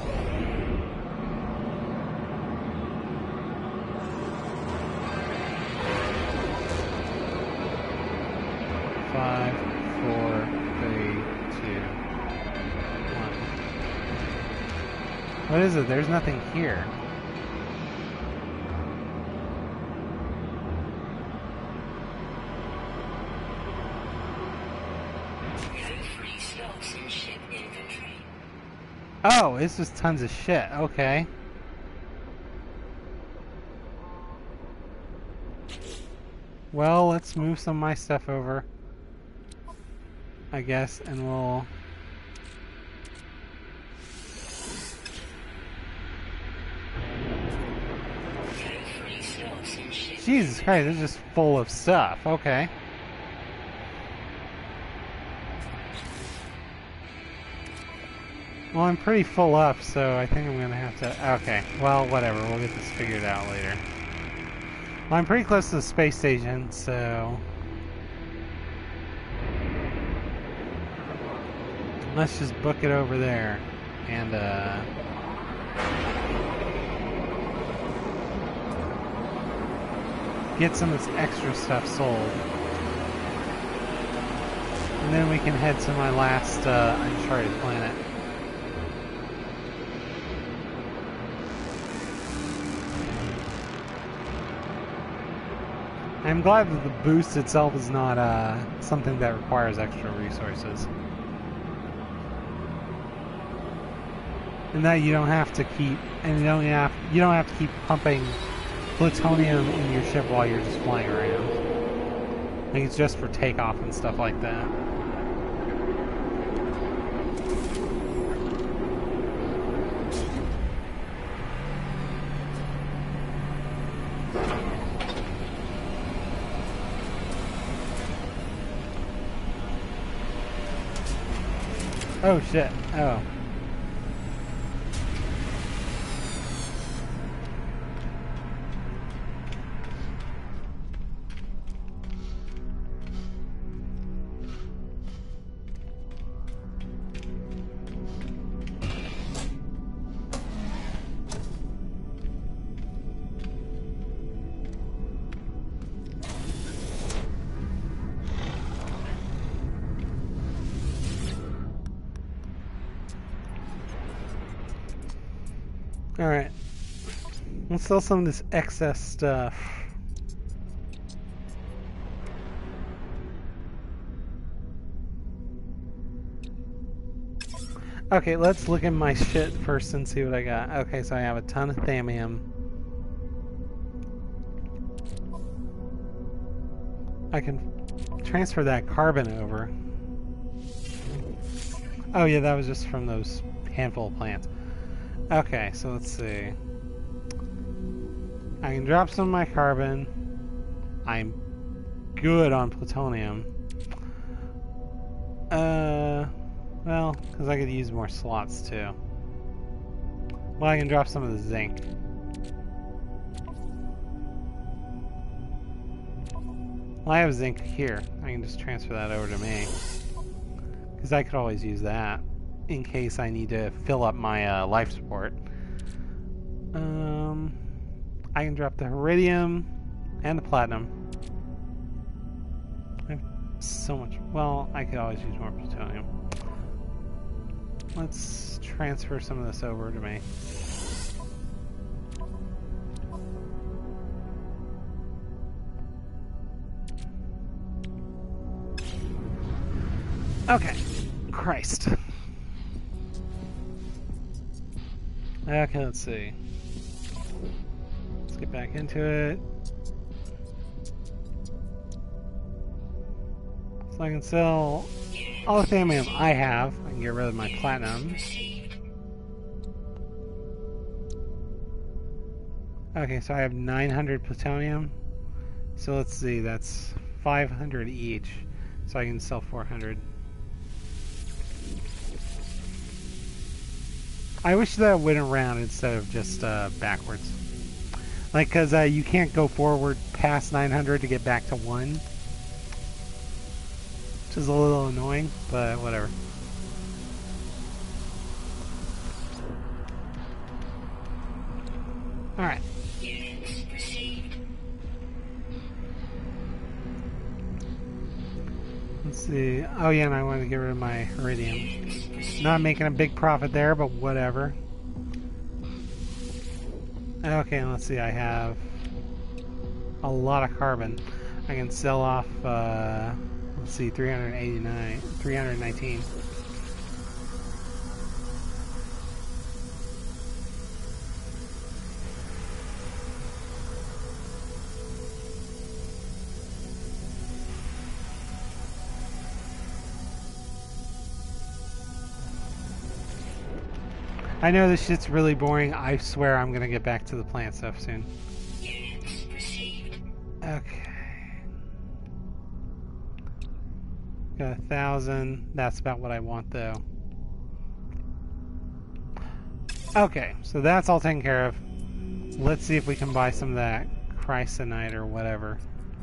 Five, four, three, two, one. What is it? There's nothing here. Oh, it's just tons of shit. Okay. Well, let's move some of my stuff over, I guess, and we'll... Jesus Christ, it's just full of stuff. Okay. Well, I'm pretty full up, so I think I'm gonna have to... Okay, well, whatever. We'll get this figured out later. Well, I'm pretty close to the space station, so... Let's just book it over there. And, uh... get some of this extra stuff sold. And then we can head to my last uh, uncharted planet. I'm glad that the boost itself is not uh, something that requires extra resources. And that you don't have to keep, and you don't have, you don't have to keep pumping plutonium in your ship while you're just flying around. I think it's just for takeoff and stuff like that. Oh shit. Oh. Alright. Let's sell some of this excess stuff. Okay, let's look at my shit first and see what I got. Okay, so I have a ton of thamium. I can transfer that carbon over. Oh yeah, that was just from those handful of plants. Okay, so let's see. I can drop some of my carbon. I'm good on plutonium. Uh, well, because I could use more slots too. Well, I can drop some of the zinc. Well, I have zinc here. I can just transfer that over to me. Because I could always use that in case I need to fill up my uh, life support. Um, I can drop the iridium and the platinum. I have so much. Well, I could always use more plutonium. Let's transfer some of this over to me. Okay. Christ. Okay, let's see. Let's get back into it. So I can sell all the thamium I have. I can get rid of my platinum. Okay, so I have nine hundred plutonium. So let's see, that's five hundred each. So I can sell four hundred. I wish that went around instead of just uh, backwards. Like, because uh, you can't go forward past nine hundred to get back to one. Which is a little annoying, but whatever. Alright. Let's see. Oh yeah, and I wanted to get rid of my iridium. Not making a big profit there, but whatever. Okay, let's see. I have a lot of carbon. I can sell off, uh, let's see, three hundred eighty-nine, three hundred nineteen. I know this shit's really boring. I swear I'm gonna get back to the plant stuff soon. Units received. Okay. Got a thousand. That's about what I want, though. Okay, so that's all taken care of. Let's see if we can buy some of that chrysonite or whatever.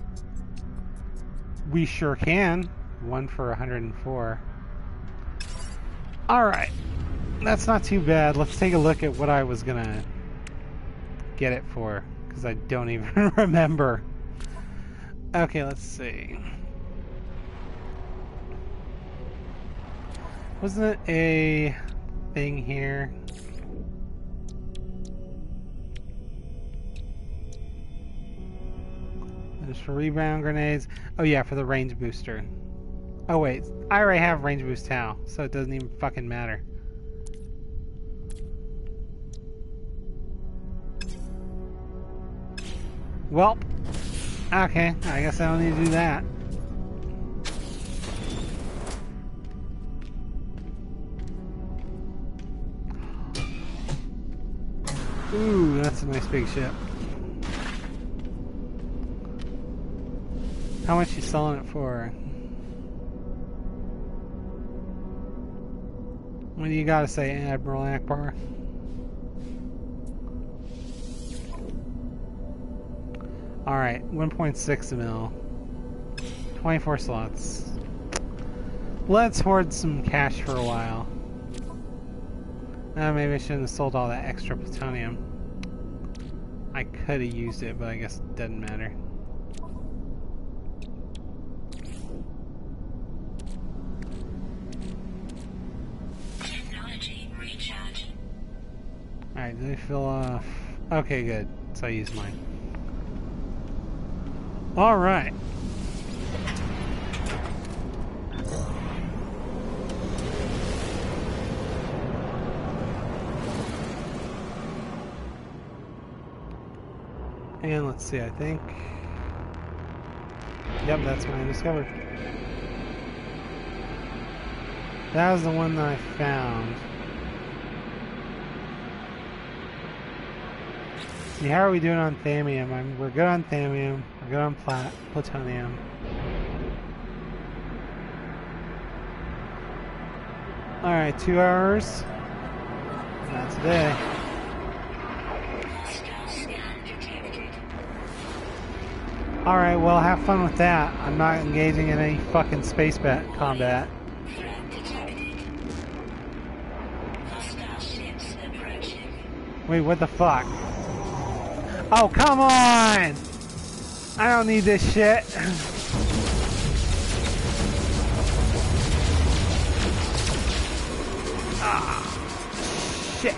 We sure can. One for one hundred four. Alright. That's not too bad. Let's take a look at what I was gonna get it for, because I don't even remember. Okay, let's see. Wasn't it a thing here? There's for rebound grenades. Oh yeah, for the range booster. Oh wait, I already have range boost now, so it doesn't even fucking matter. Well, okay, I guess I don't need to do that. Ooh, that's a nice big ship. How much you selling it for? What do you gotta say, Admiral Akbar? Alright, one point six mil. twenty-four slots. Let's hoard some cash for a while. Uh, maybe I shouldn't have sold all that extra plutonium. I could have used it, but I guess it doesn't matter. Technology recharge. Alright, did they fill off? Okay, good. So I use mine. Alright. And let's see, I think... Yep, that's what I discovered. That was the one that I found. See, how are we doing on thamium? I'm, we're good on thamium. We're good on plat plutonium. Alright, two hours. Not today. Hostile scan detected. Alright, well, have fun with that. I'm not engaging in any fucking space bat combat. Threat detected. Hostile ships approaching. Wait, what the fuck? Oh, come on! I don't need this shit. Ah, shit.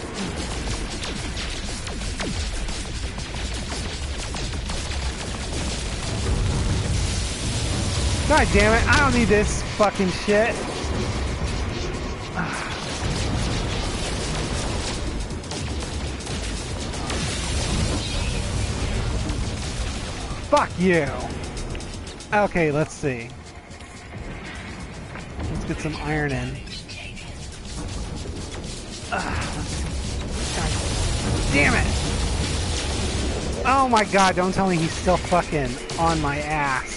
God damn it, I don't need this fucking shit. Fuck you. Okay, let's see. Let's get some iron in. Ugh. God damn it. Oh my god, don't tell me he's still fucking on my ass.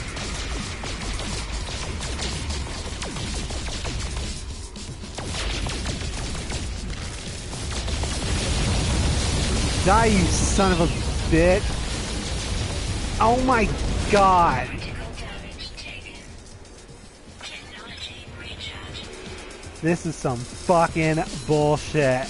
Die, you son of a bitch. Oh my god. Critical damage taken. Technology recharge. This is some fucking bullshit.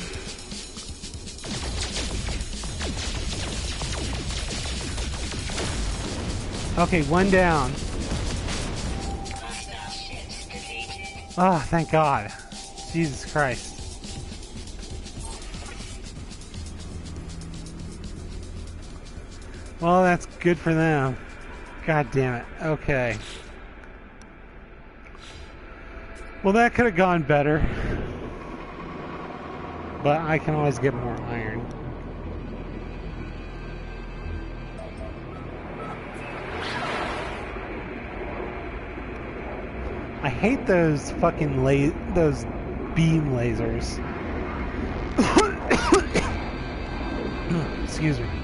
Okay, one down. Hostile ships defeated. Oh, thank God. Jesus Christ. Well, that's good for them. God damn it. Okay. Well, that could have gone better. But I can always get more iron. I hate those fucking la- those beam lasers. Excuse me.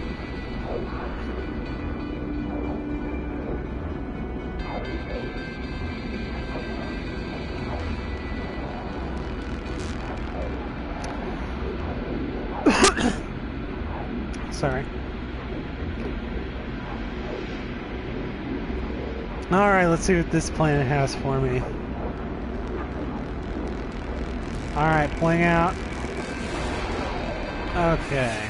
Sorry. Alright, let's see what this planet has for me. Alright, playing out. Okay.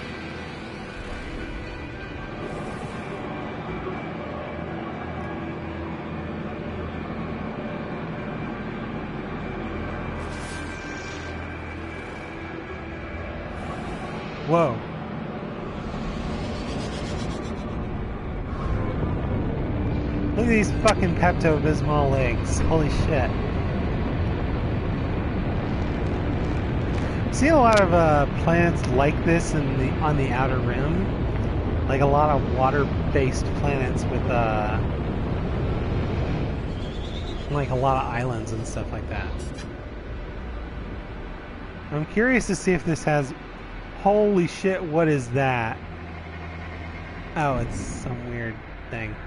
Whoa. Look at these fucking Pepto-Bismol legs. Holy shit. See a lot of uh, planets like this in the on the outer rim. Like a lot of water-based planets with uh, like a lot of islands and stuff like that. I'm curious to see if this has... Holy shit, what is that? Oh, it's some weird thing.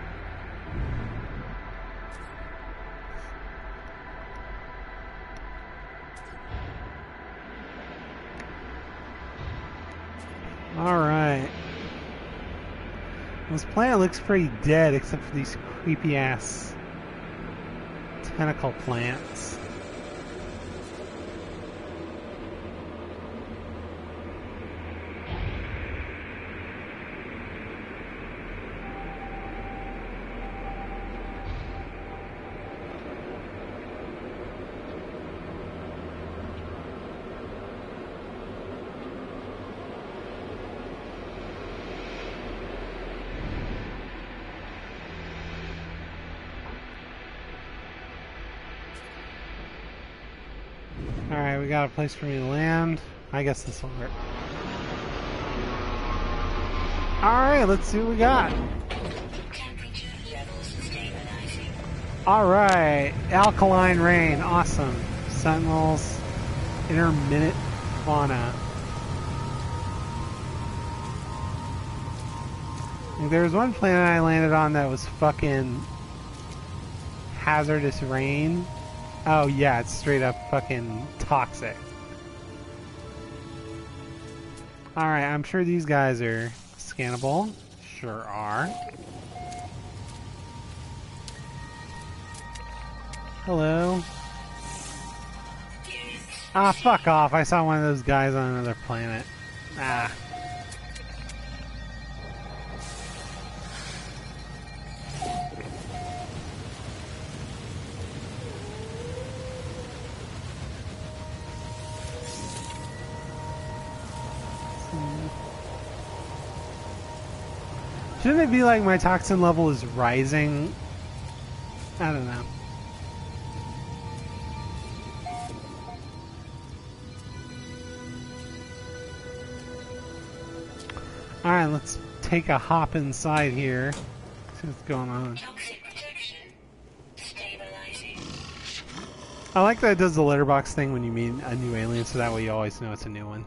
Alright. This planet looks pretty dead except for these creepy ass tentacle plants. Alright, we got a place for me to land. I guess this will work. Alright, let's see what we got. Temperature levels stabilizing. Alright, alkaline rain, awesome. Sentinels, intermittent fauna. There was one planet I landed on that was fucking hazardous rain. Oh yeah, it's straight up fucking toxic. Alright, I'm sure these guys are scannable. Sure are. Hello. Ah, fuck off. I saw one of those guys on another planet. Ah. Shouldn't it be like my toxin level is rising? I don't know. Alright, let's take a hop inside here. See what's going on. Toxic protection stabilizing. I like that it does the letterbox thing when you meet a new alien, so that way you always know it's a new one.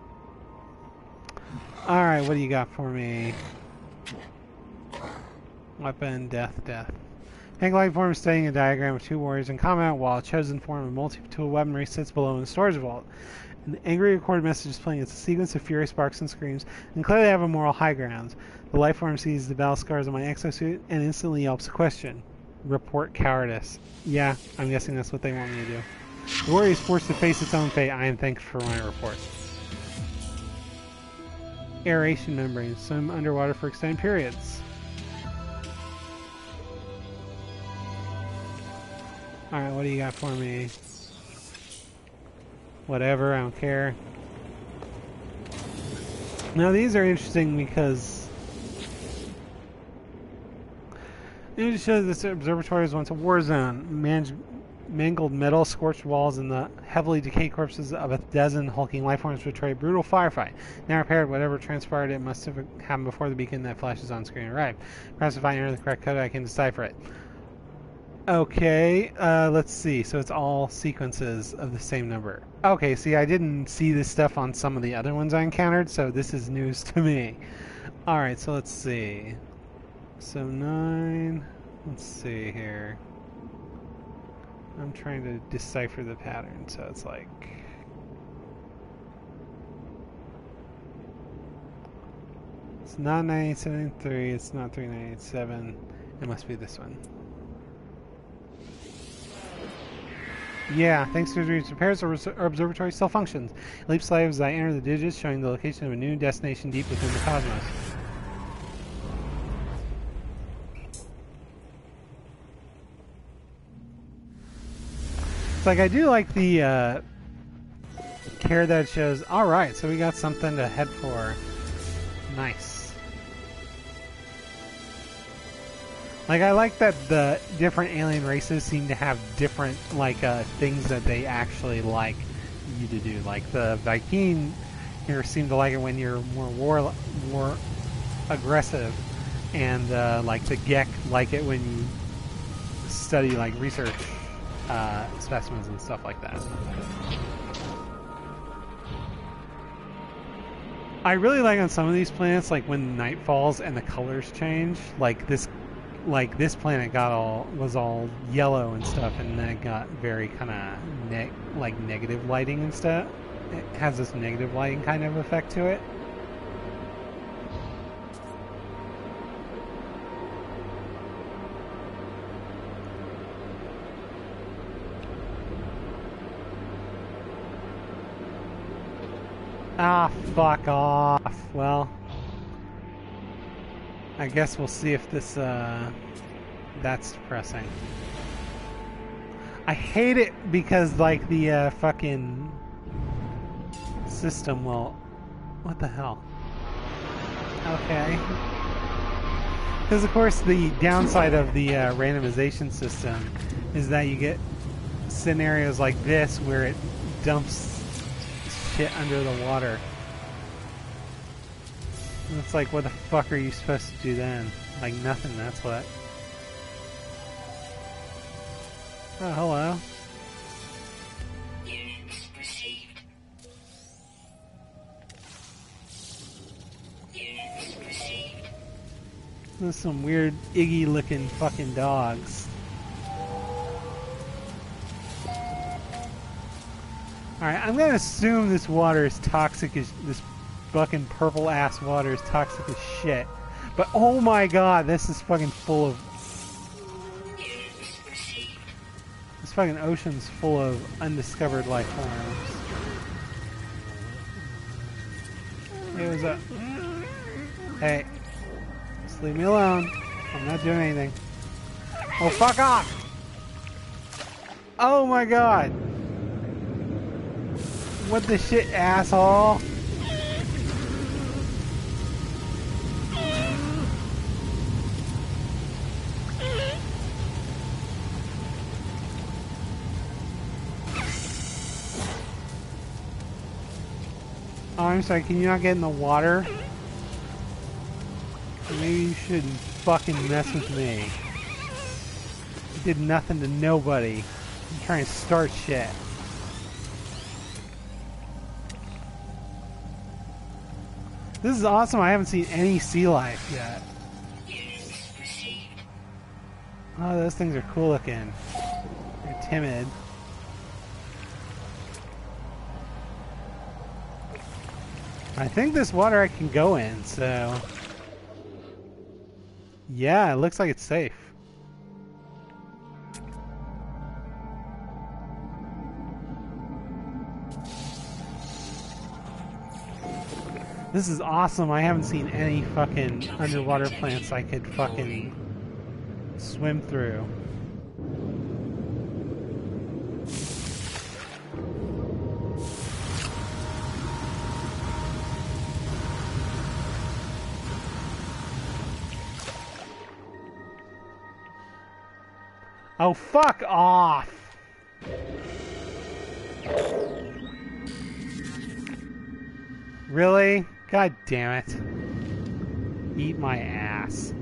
Alright, what do you got for me? Weapon, death, death. Hank Light form is studying a diagram of two warriors in combat while a chosen form of multi-tool weaponry sits below in the storage vault. An angry recorded message is playing. It's a sequence of furious barks and screams, and clearly I have a moral high ground. The life form sees the battle scars on my exosuit and instantly yelps a question. Report cowardice. Yeah, I'm guessing that's what they want me to do. The warrior is forced to face its own fate. I am thanked for my report. Aeration membranes. Swim underwater for extended periods. Alright, what do you got for me? Whatever, I don't care. Now these are interesting because It shows this observatory was once a war zone. Managed mangled metal, scorched walls, and the heavily decayed corpses of a dozen hulking lifeforms portray a brutal firefight. Now repaired, whatever transpired, it must have happened before the beacon that flashes on screen arrived. Perhaps if I enter the correct code, I can decipher it. Okay, uh, let's see. So it's all sequences of the same number. Okay, see, I didn't see this stuff on some of the other ones I encountered, so this is news to me. Alright, so let's see. So nine... Let's see here. I'm trying to decipher the pattern, so it's like... It's not nine eight seven three, it's not three nine eight seven. It must be this one. Yeah, thanks to these repairs, our observatory still functions. It leaps live as I enter the digits, showing the location of a new destination deep within the cosmos. It's like, I do like the uh, care that it shows. Alright, so we got something to head for. Nice. Like, I like that the different alien races seem to have different, like, uh, things that they actually like you to do. Like, the Viking here seem to like it when you're more war, more aggressive. And, uh, like, the Gek like it when you study, like, research uh, specimens and stuff like that. I really like on some of these planets, like, when night falls and the colors change. Like, this Like this planet got all was all yellow and stuff, and then it got very kind of ne like negative lighting and stuff. It has this negative lighting kind of effect to it. Ah, fuck off. Well, I guess we'll see if this, uh, that's depressing. I hate it because, like, the, uh, fucking system will... What the hell? Okay. Because, of course, the downside of the uh, randomization system is that you get scenarios like this where it dumps shit under the water. And it's like, what the fuck are you supposed to do then? Like nothing, that's what. Oh, hello. Units received. Units received. There's some weird Iggy looking fucking dogs. Alright, I'm gonna assume this water is toxic as this fucking purple ass water is toxic as shit. But oh my god, this is fucking full of... This fucking ocean's full of undiscovered life forms. Hey, what's up? Hey. Just leave me alone. I'm not doing anything. Oh, fuck off! Oh my god! What the shit, asshole? Oh, I'm sorry, can you not get in the water? Maybe you shouldn't fucking mess with me. You did nothing to nobody. I'm trying to start shit. This is awesome, I haven't seen any sea life yet. Oh, those things are cool looking. They're timid. I think this water I can go in, so... Yeah, it looks like it's safe. This is awesome. I haven't seen any fucking underwater plants I could fucking swim through. Oh, fuck off! Really? God damn it. Eat my ass.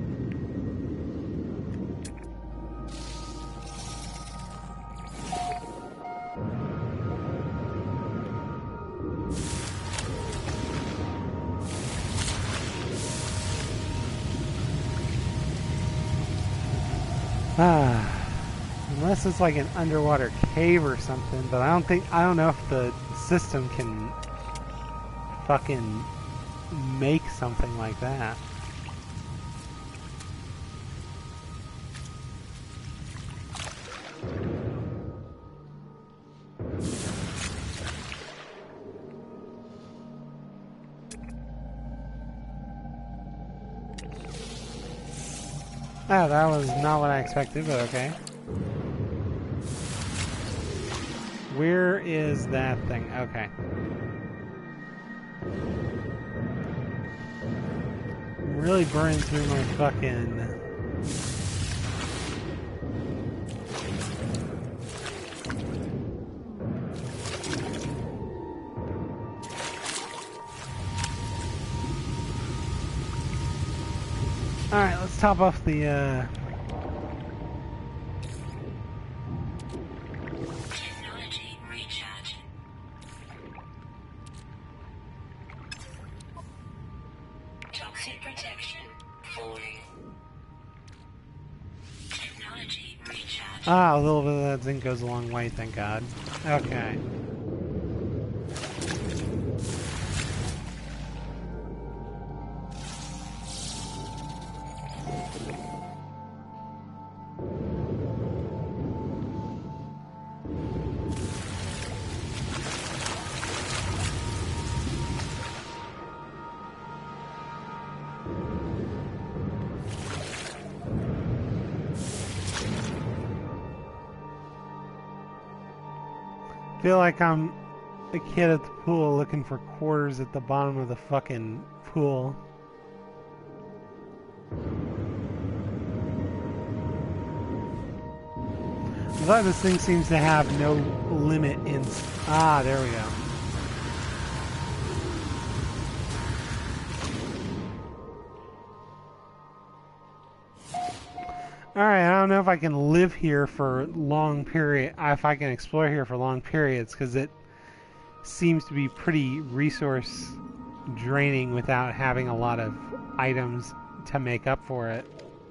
Ah. Unless it's like an underwater cave or something, but I don't think, I don't know if the system can fucking make something like that. Oh, that was not what I expected, but okay. Where is that thing? Okay. I'm really burning through my fucking... Alright, let's top off the, uh... Technology recharge. Toxic protection falling. Technology recharge. Ah, a little bit of that zinc goes a long way, thank God. Okay. Feel like I'm a kid at the pool looking for quarters at the bottom of the fucking pool. I'm glad this thing seems to have no limit in... Ah, there we go. Alright, I don't know if I can live here for long period, if I can explore here for long periods, because it seems to be pretty resource draining without having a lot of items to make up for it.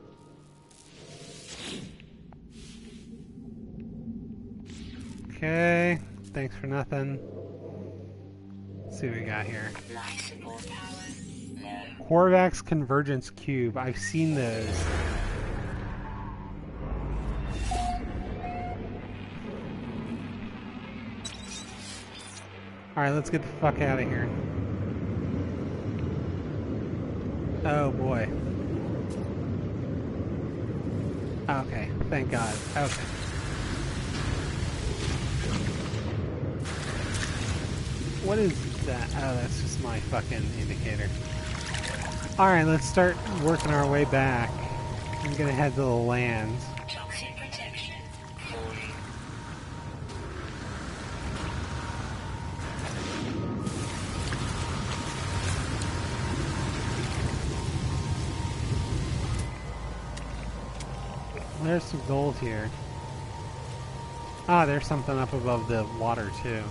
Okay, thanks for nothing. Let's see what we got here. Horvax Convergence Cube. I've seen those. Alright, let's get the fuck out of here. Oh boy. Okay, thank God. Okay. What is that? Oh, that's just my fucking indicator. Alright, let's start working our way back. I'm gonna head to the land. Toxic protection falling. There's some gold here. Ah, there's something up above the water too.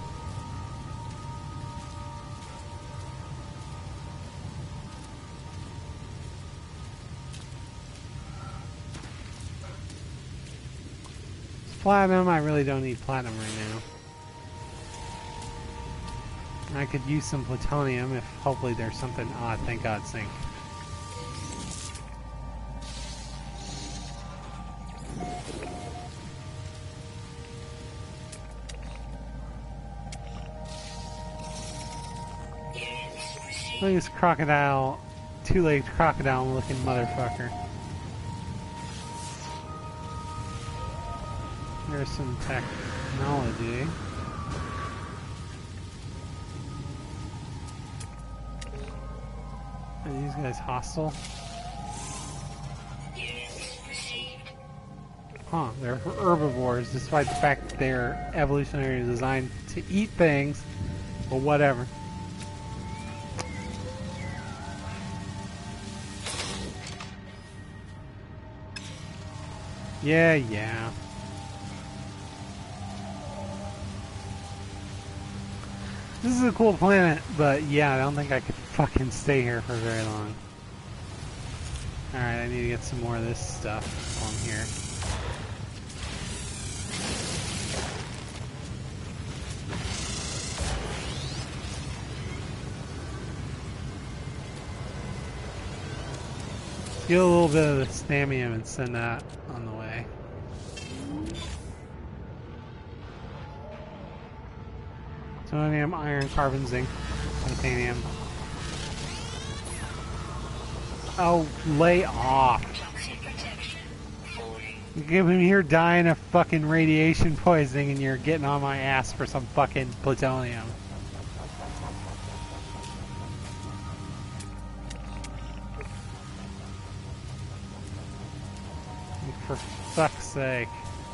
Platinum, I really don't need platinum right now. I could use some plutonium if hopefully there's something. Ah, thank God, zinc. Look at this crocodile, two-legged crocodile looking motherfucker. There's some technology. Are these guys hostile? Units received. Huh, they're herbivores, despite the fact that they're evolutionarily designed to eat things, but whatever. Yeah, yeah. This is a cool planet, but yeah, I don't think I could fucking stay here for very long. Alright, I need to get some more of this stuff while I'm here. Get a little bit of the stamium and send that on the way. Plutonium, iron, carbon, zinc, titanium. Oh, lay off. You come here dying of fucking radiation poisoning and you're getting on my ass for some fucking plutonium. For fuck's sake.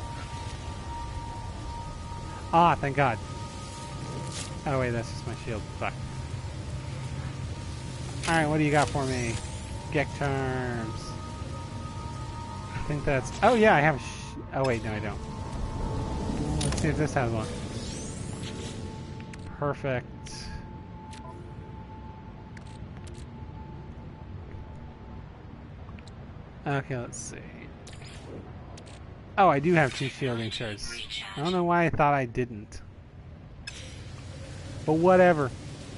Ah, thank God. Oh wait, that's just my shield. Fuck. Alright, what do you got for me? Gek charms. I think that's... Oh yeah, I have a sh... Oh wait, no I don't. Let's see if this has one. Perfect. Okay, let's see. Oh, I do have two shielding shards. I don't know why I thought I didn't. But whatever.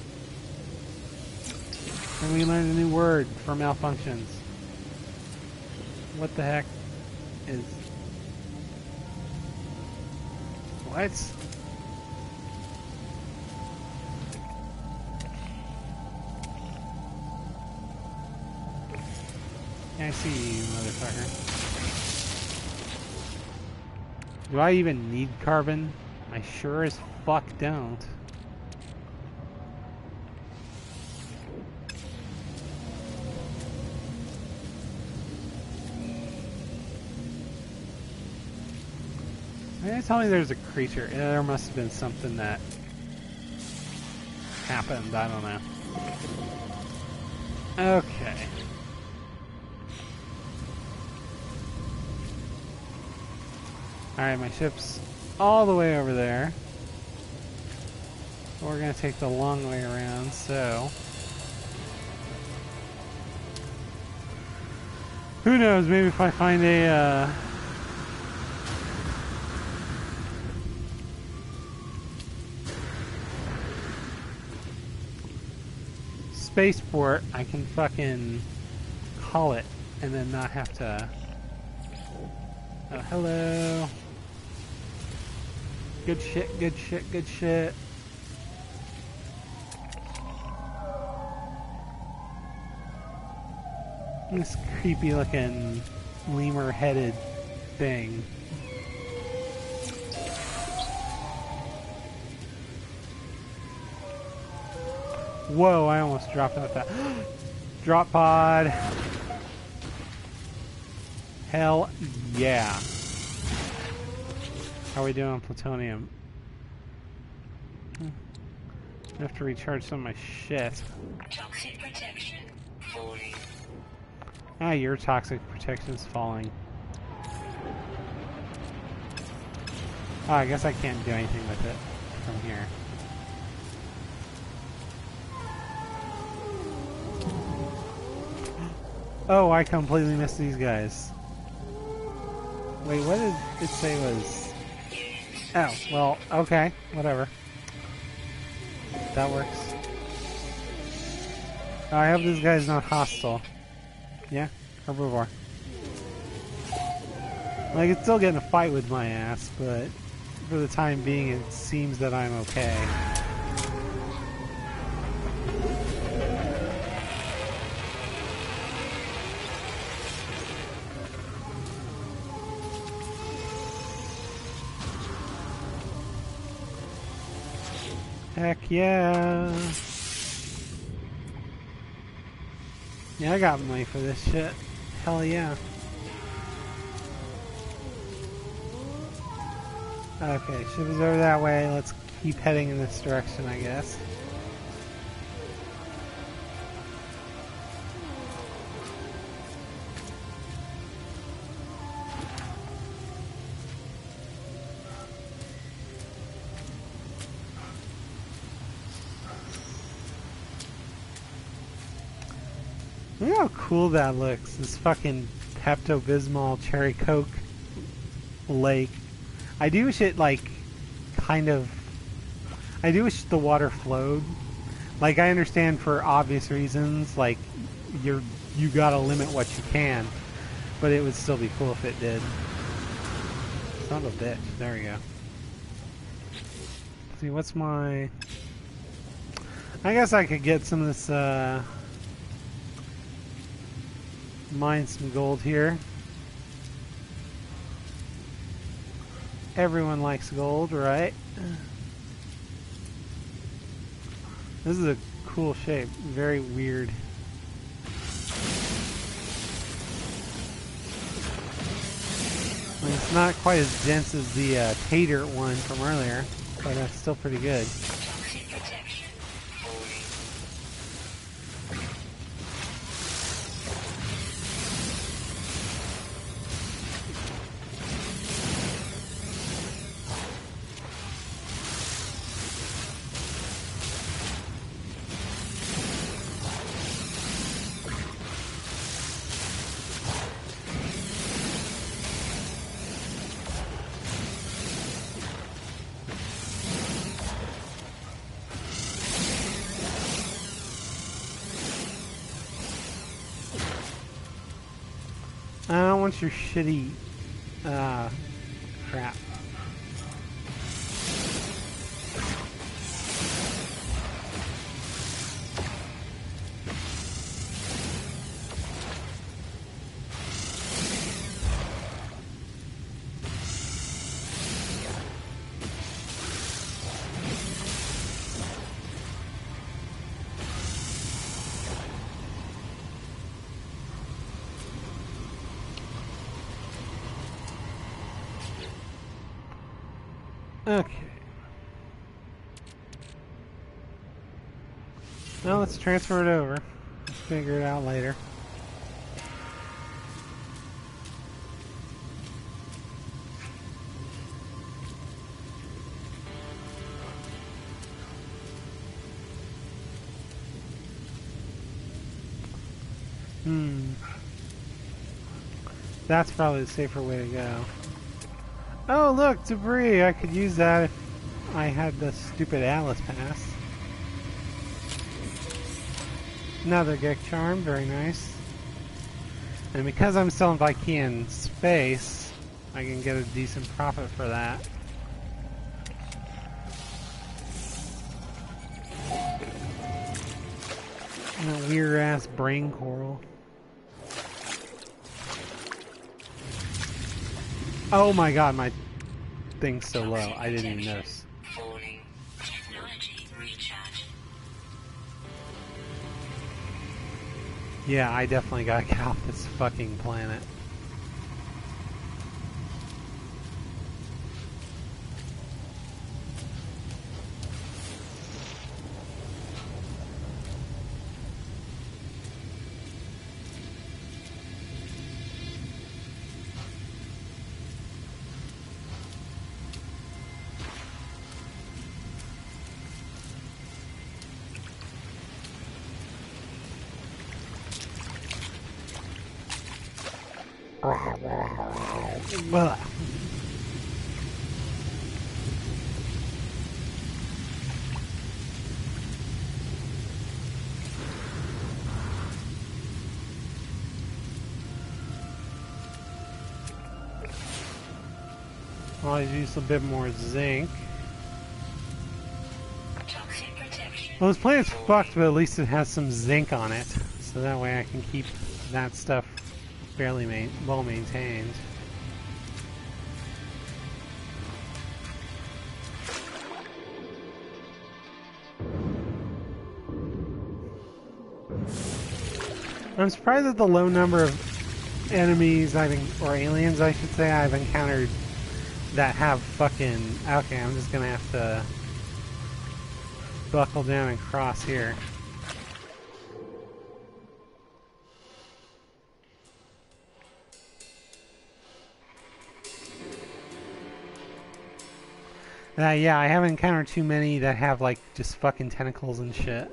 And we learned a new word for malfunctions. What the heck is... What? Yeah, I see you, motherfucker. Do I even need carbon? I sure as fuck don't. Maybe tell me there's a creature. Yeah, there must have been something that happened. I don't know. Okay. Alright, my ship's all the way over there. We're gonna take the long way around, so... Who knows, maybe if I find a, uh... spaceport, I can fucking call it and then not have to... Oh, hello. Good shit, good shit, good shit. This creepy looking lemur headed thing. Whoa, I almost dropped out that. Drop pod. Hell yeah. How are we doing on plutonium? I have to recharge some of my shit. Toxic protection falling. Ah, your toxic protection's falling. Oh, I guess I can't do anything with it from here. Oh, I completely missed these guys. Wait, what did it say was... Oh, well, okay, whatever. That works. Oh, I hope this guy's not hostile. Yeah, herbivore. Like, it's still getting a fight with my ass, but for the time being, it seems that I'm okay. Heck yeah. Yeah, I got money for this shit. Hell yeah. Okay, ship is over that way. Let's keep heading in this direction, I guess. Look how cool that looks. This fucking Pepto-Bismol Cherry Coke lake. I do wish it, like, kind of... I do wish the water flowed. Like, I understand for obvious reasons, like, you're, you gotta limit what you can. But it would still be cool if it did. Son of a bitch. There we go. Let's see, what's my... I guess I could get some of this, uh... mine some gold here. Everyone likes gold, right? This is a cool shape. Very weird. Like, it's not quite as dense as the uh, tater one from earlier, but that's still pretty good. I don't want your shitty uh, crap. Okay. Well, let's transfer it over. We'll figure it out later. Hmm. That's probably the safer way to go. Oh, look, debris. I could use that if I had the stupid Atlas pass. Another Gek Charm, very nice. And because I'm still in Vykian space, I can get a decent profit for that. And that weird ass brain coral. Oh my god, my thing's so low. I didn't even notice. Yeah, I definitely gotta get off this fucking planet. Blah. I'll use a bit more zinc. Well, this planet's fucked, but at least it has some zinc on it, so that way I can keep that stuff fairly main well maintained. I'm surprised at the low number of enemies I've or aliens, I should say, I've encountered that have fucking... Okay, I'm just gonna have to buckle down and cross here. Uh, yeah, I haven't encountered too many that have, like, just fucking tentacles and shit.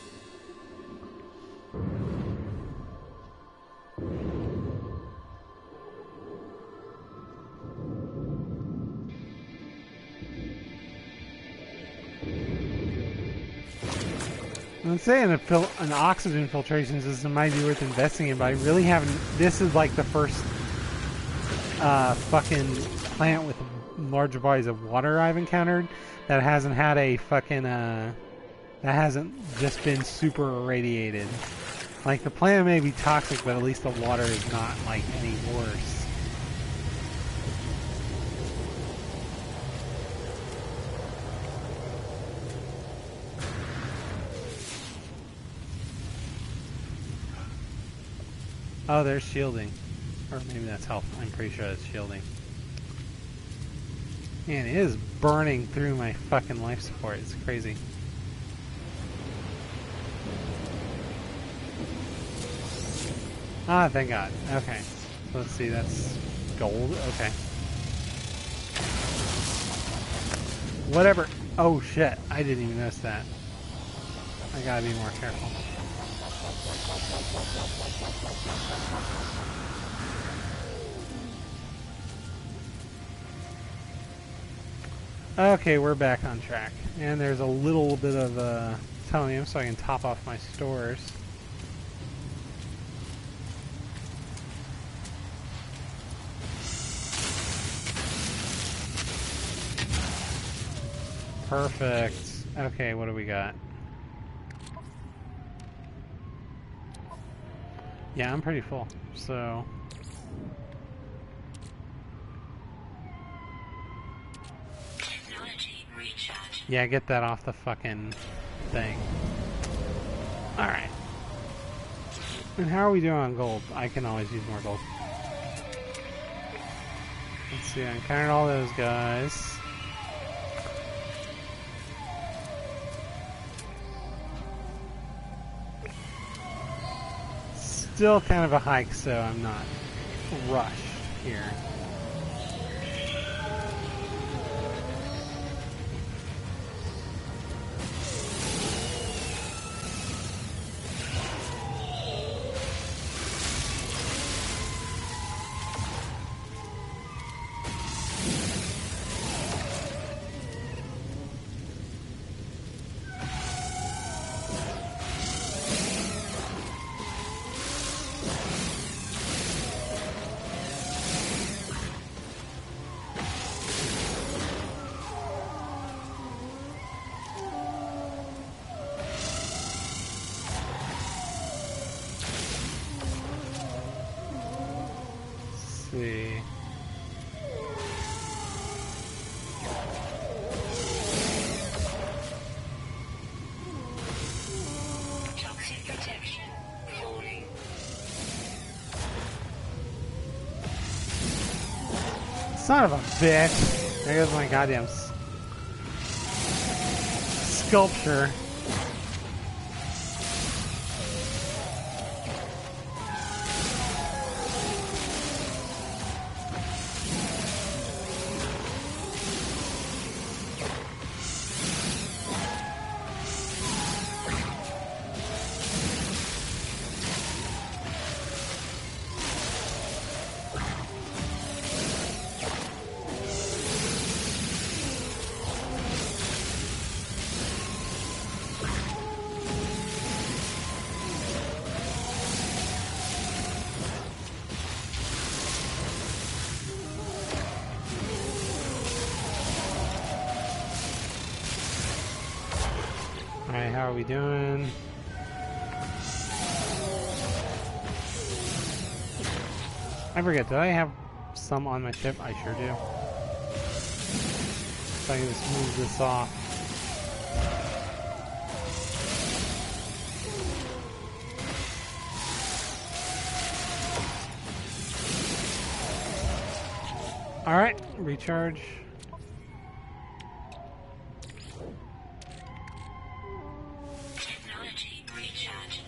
I'm saying a fil an oxygen filtration system might be worth investing in, but I really haven't... This is, like, the first uh, fucking plant with larger bodies of water I've encountered that hasn't had a fucking uh that hasn't just been super irradiated. Like, the plant may be toxic, but at least the water is not like any worse. Oh, there's shielding. Or maybe that's health. I'm pretty sure that's shielding. Man, it is burning through my fucking life support. It's crazy. Ah, thank God. Okay. So let's see, that's gold. Okay. Whatever. Oh shit, I didn't even notice that. I gotta be more careful. Okay, we're back on track. And there's a little bit of uh, titanium so I can top off my stores. Perfect. Okay, what do we got? Yeah, I'm pretty full, so... Yeah, get that off the fucking thing. Alright. And how are we doing on gold? I can always use more gold. Let's see, I encountered all those guys. Still kind of a hike, so I'm not rushed here. See. Toxic protection falling. Son of a bitch! There goes my goddamn s sculpture. Alright, how are we doing? I forget, did I have some on my ship? I sure do. So I can just move this off. Alright, recharge. Technology recharge.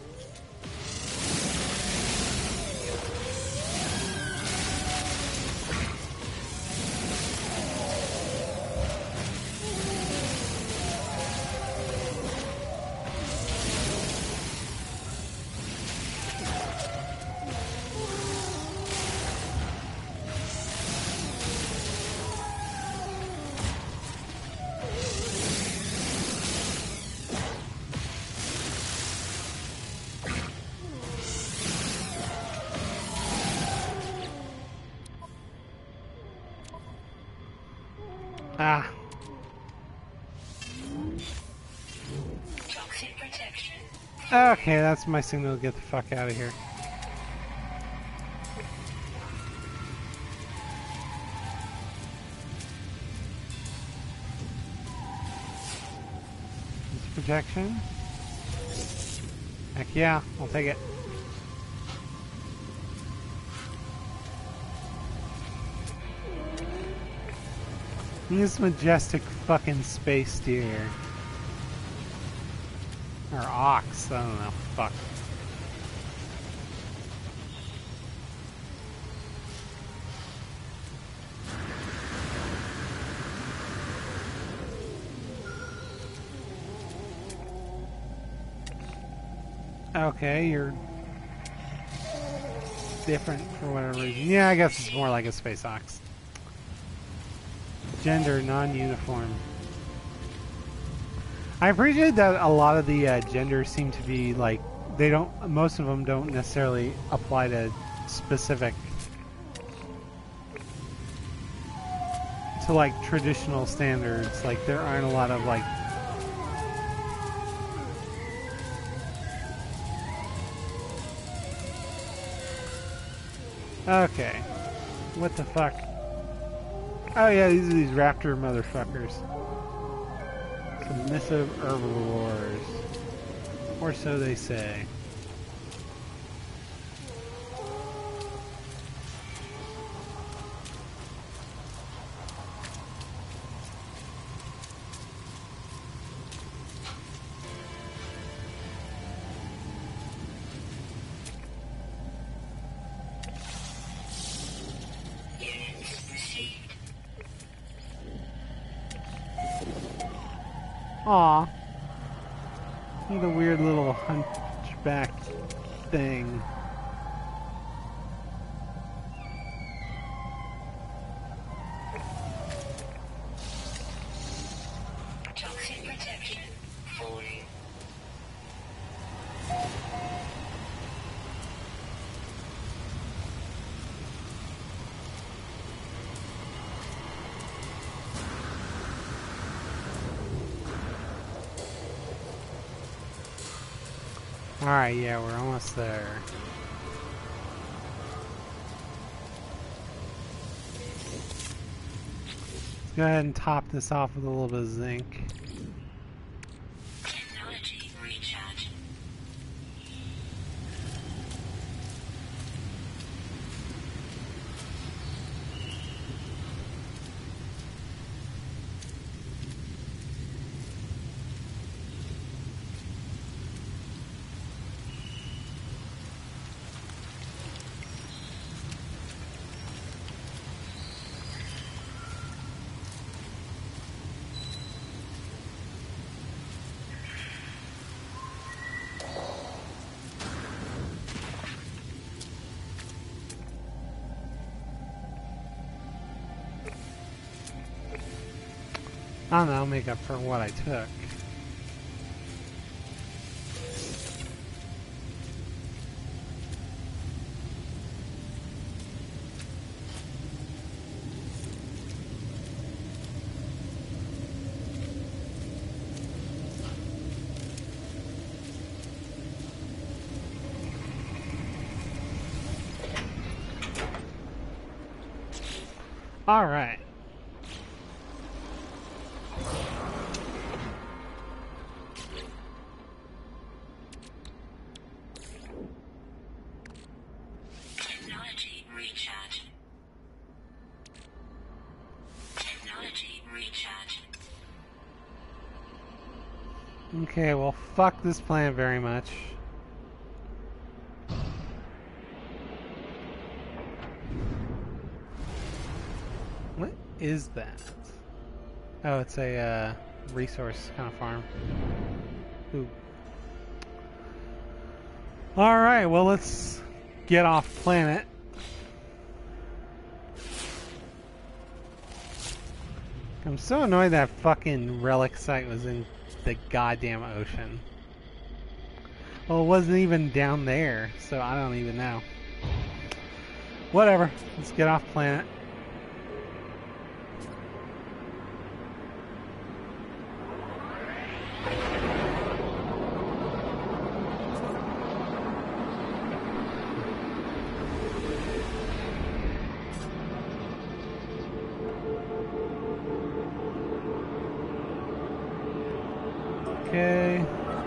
Ah. Toxic protection. Okay, that's my signal to get the fuck out of here. This protection? Heck yeah, I'll take it. This majestic fucking space deer. Or ox, I don't know. Fuck. Okay, you're different for whatever reason. Yeah, I guess it's more like a space ox. Gender non-uniform. I appreciate that a lot of the uh, genders seem to be like they don't. Most of them don't necessarily apply to specific to like traditional standards. Like there aren't a lot of like. Okay, what the fuck? Oh yeah, these are these raptor motherfuckers. Submissive herbivores. Or so they say. Units received. Aw. Look at the weird little hunchback thing. Toxic protection. Falling. Alright, yeah, we're almost there. Let's go ahead and top this off with a little bit of zinc. Technology recharge. I don't know, I'll make up for what I took. Alright. Technology recharge. Okay, well, fuck this planet very much. What is that? Oh, it's a uh, resource kind of farm. Ooh. Alright, well, let's get off planet. I'm so annoyed that fucking relic site was in the goddamn ocean. Well, it wasn't even down there, so I don't even know. Whatever, let's get off planet. Okay.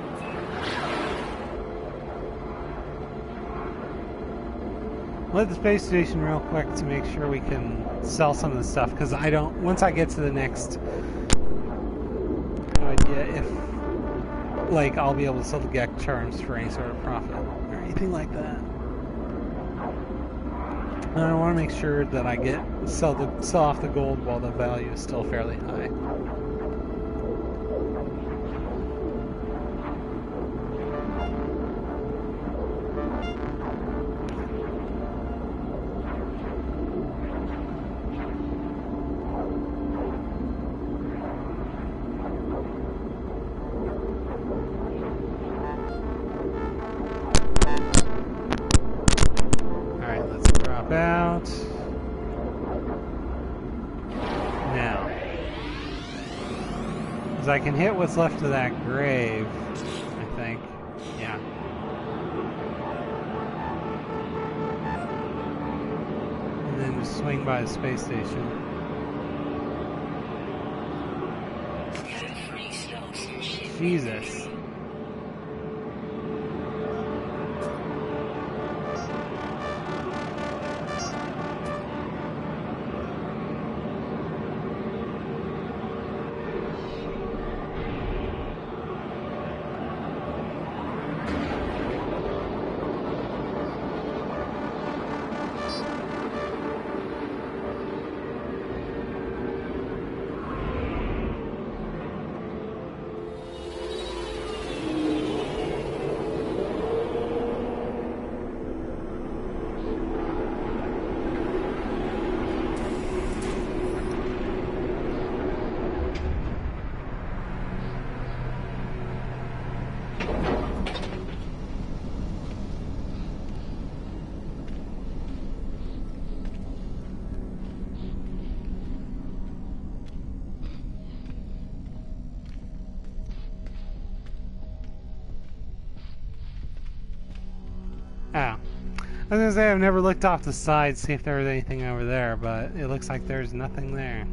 Let the space station real quick to make sure we can sell some of the stuff, because I don't, once I get to the next, no idea if, like, I'll be able to sell the Gek terms for any sort of profit or anything like that. And I want to make sure that I get, sell, the, sell off the gold while the value is still fairly high. Out now, because I can hit what's left of that grave, I think. Yeah. And then just swing by the space station. Jesus. Oh. I was gonna say I've never looked off the side to see if there was anything over there, but it looks like there's nothing there.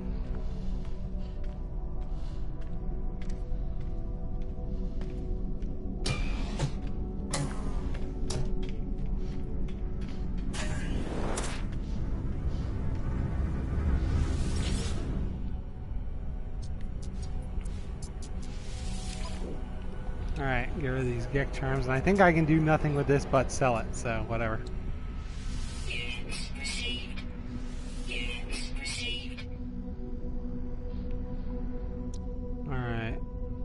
Alright, get rid of these Gek charms, and I think I can do nothing with this but sell it, so whatever. Units received. Units received. Alright.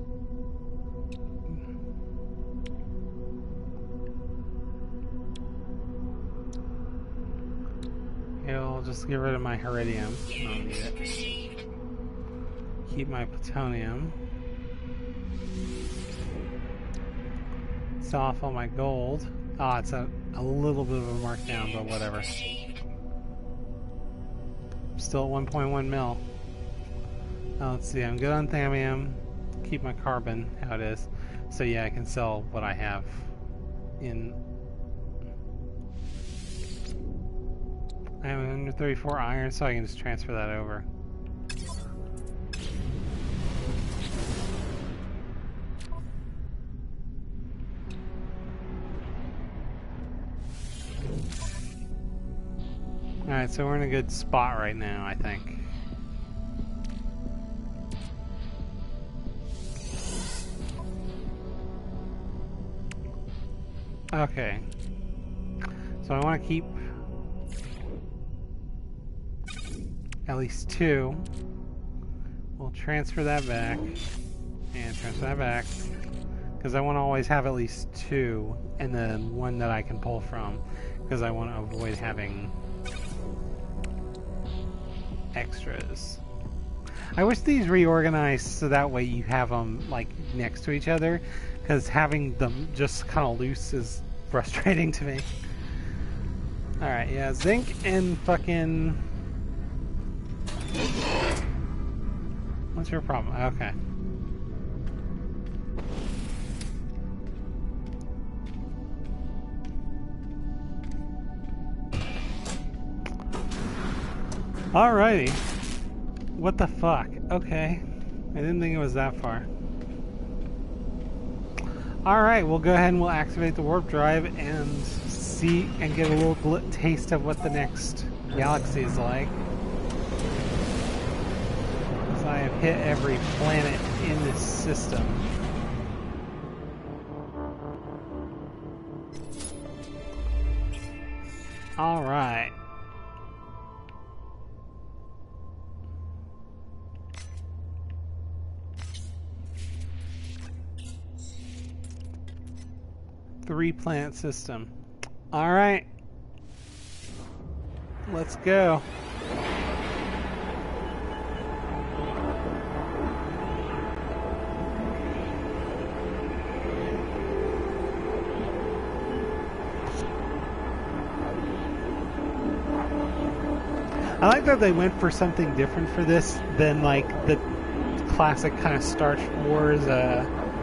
Okay, I'll just get rid of my Heridium. I don't need it. Received. Keep my Plutonium. Sell off all my gold. Ah, oh, it's a, a little bit of a markdown, but whatever. Still at one point one mil. Oh, let's see, I'm good on Thamium. Keep my carbon how it is. So yeah, I can sell what I have in... I have one hundred thirty-four iron, so I can just transfer that over. Alright, so we're in a good spot right now, I think. Okay. So I want to keep at least two. We'll transfer that back. And transfer that back. Because I want to always have at least two. And then one that I can pull from. Because I want to avoid having extras. I wish these reorganized so that way you have them like next to each other. Because having them just kind of loose is frustrating to me. Alright, yeah, zinc and fucking... What's your problem? Okay. Alrighty. What the fuck? Okay. I didn't think it was that far. Alright, we'll go ahead and we'll activate the warp drive and see and get a little gl taste of what the next galaxy is like. Because I have hit every planet in this system. Alright. Three planet system. All right. Let's go. I like that they went for something different for this than like the classic kind of Star Wars uh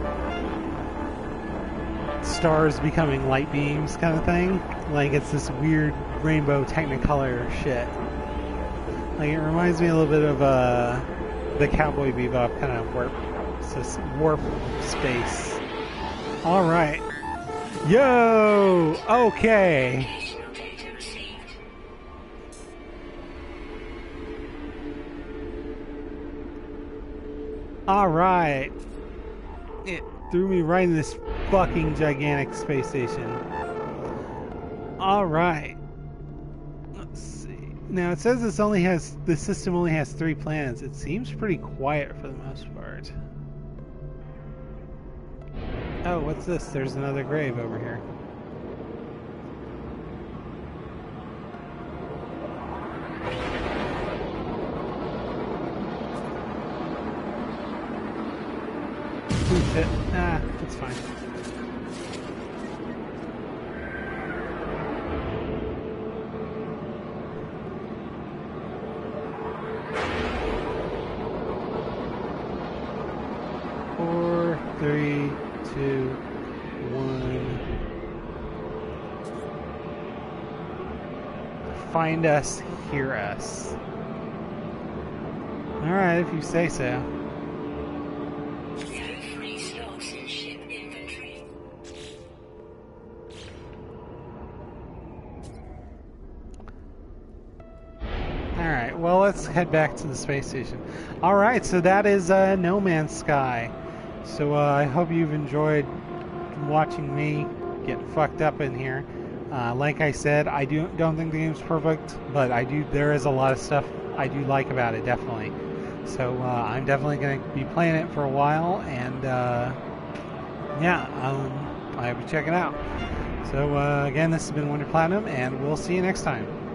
stars becoming light beams kind of thing. Like it's this weird rainbow technicolor shit. Like it reminds me a little bit of uh, the Cowboy Bebop kind of warp, warp space. All right, yo, okay. All right, it threw me right in this fucking gigantic space station. Alright. Let's see. Now it says this only has the system only has three planets. It seems pretty quiet for the most part. Oh, what's this? There's another grave over here. Ooh, shit. Ah, that's fine. Four, three, two, one. Find us, hear us. Alright, if you say so. Alright, well let's head back to the space station. Alright, so that is uh, No Man's Sky. So uh, I hope you've enjoyed watching me get fucked up in here. Uh, like I said, I do, don't think the game's perfect, but I do. There is a lot of stuff I do like about it, definitely. So uh, I'm definitely going to be playing it for a while, and uh, yeah, um, I'll be checking it out. So uh, again, this has been Wonder Platinum, and we'll see you next time.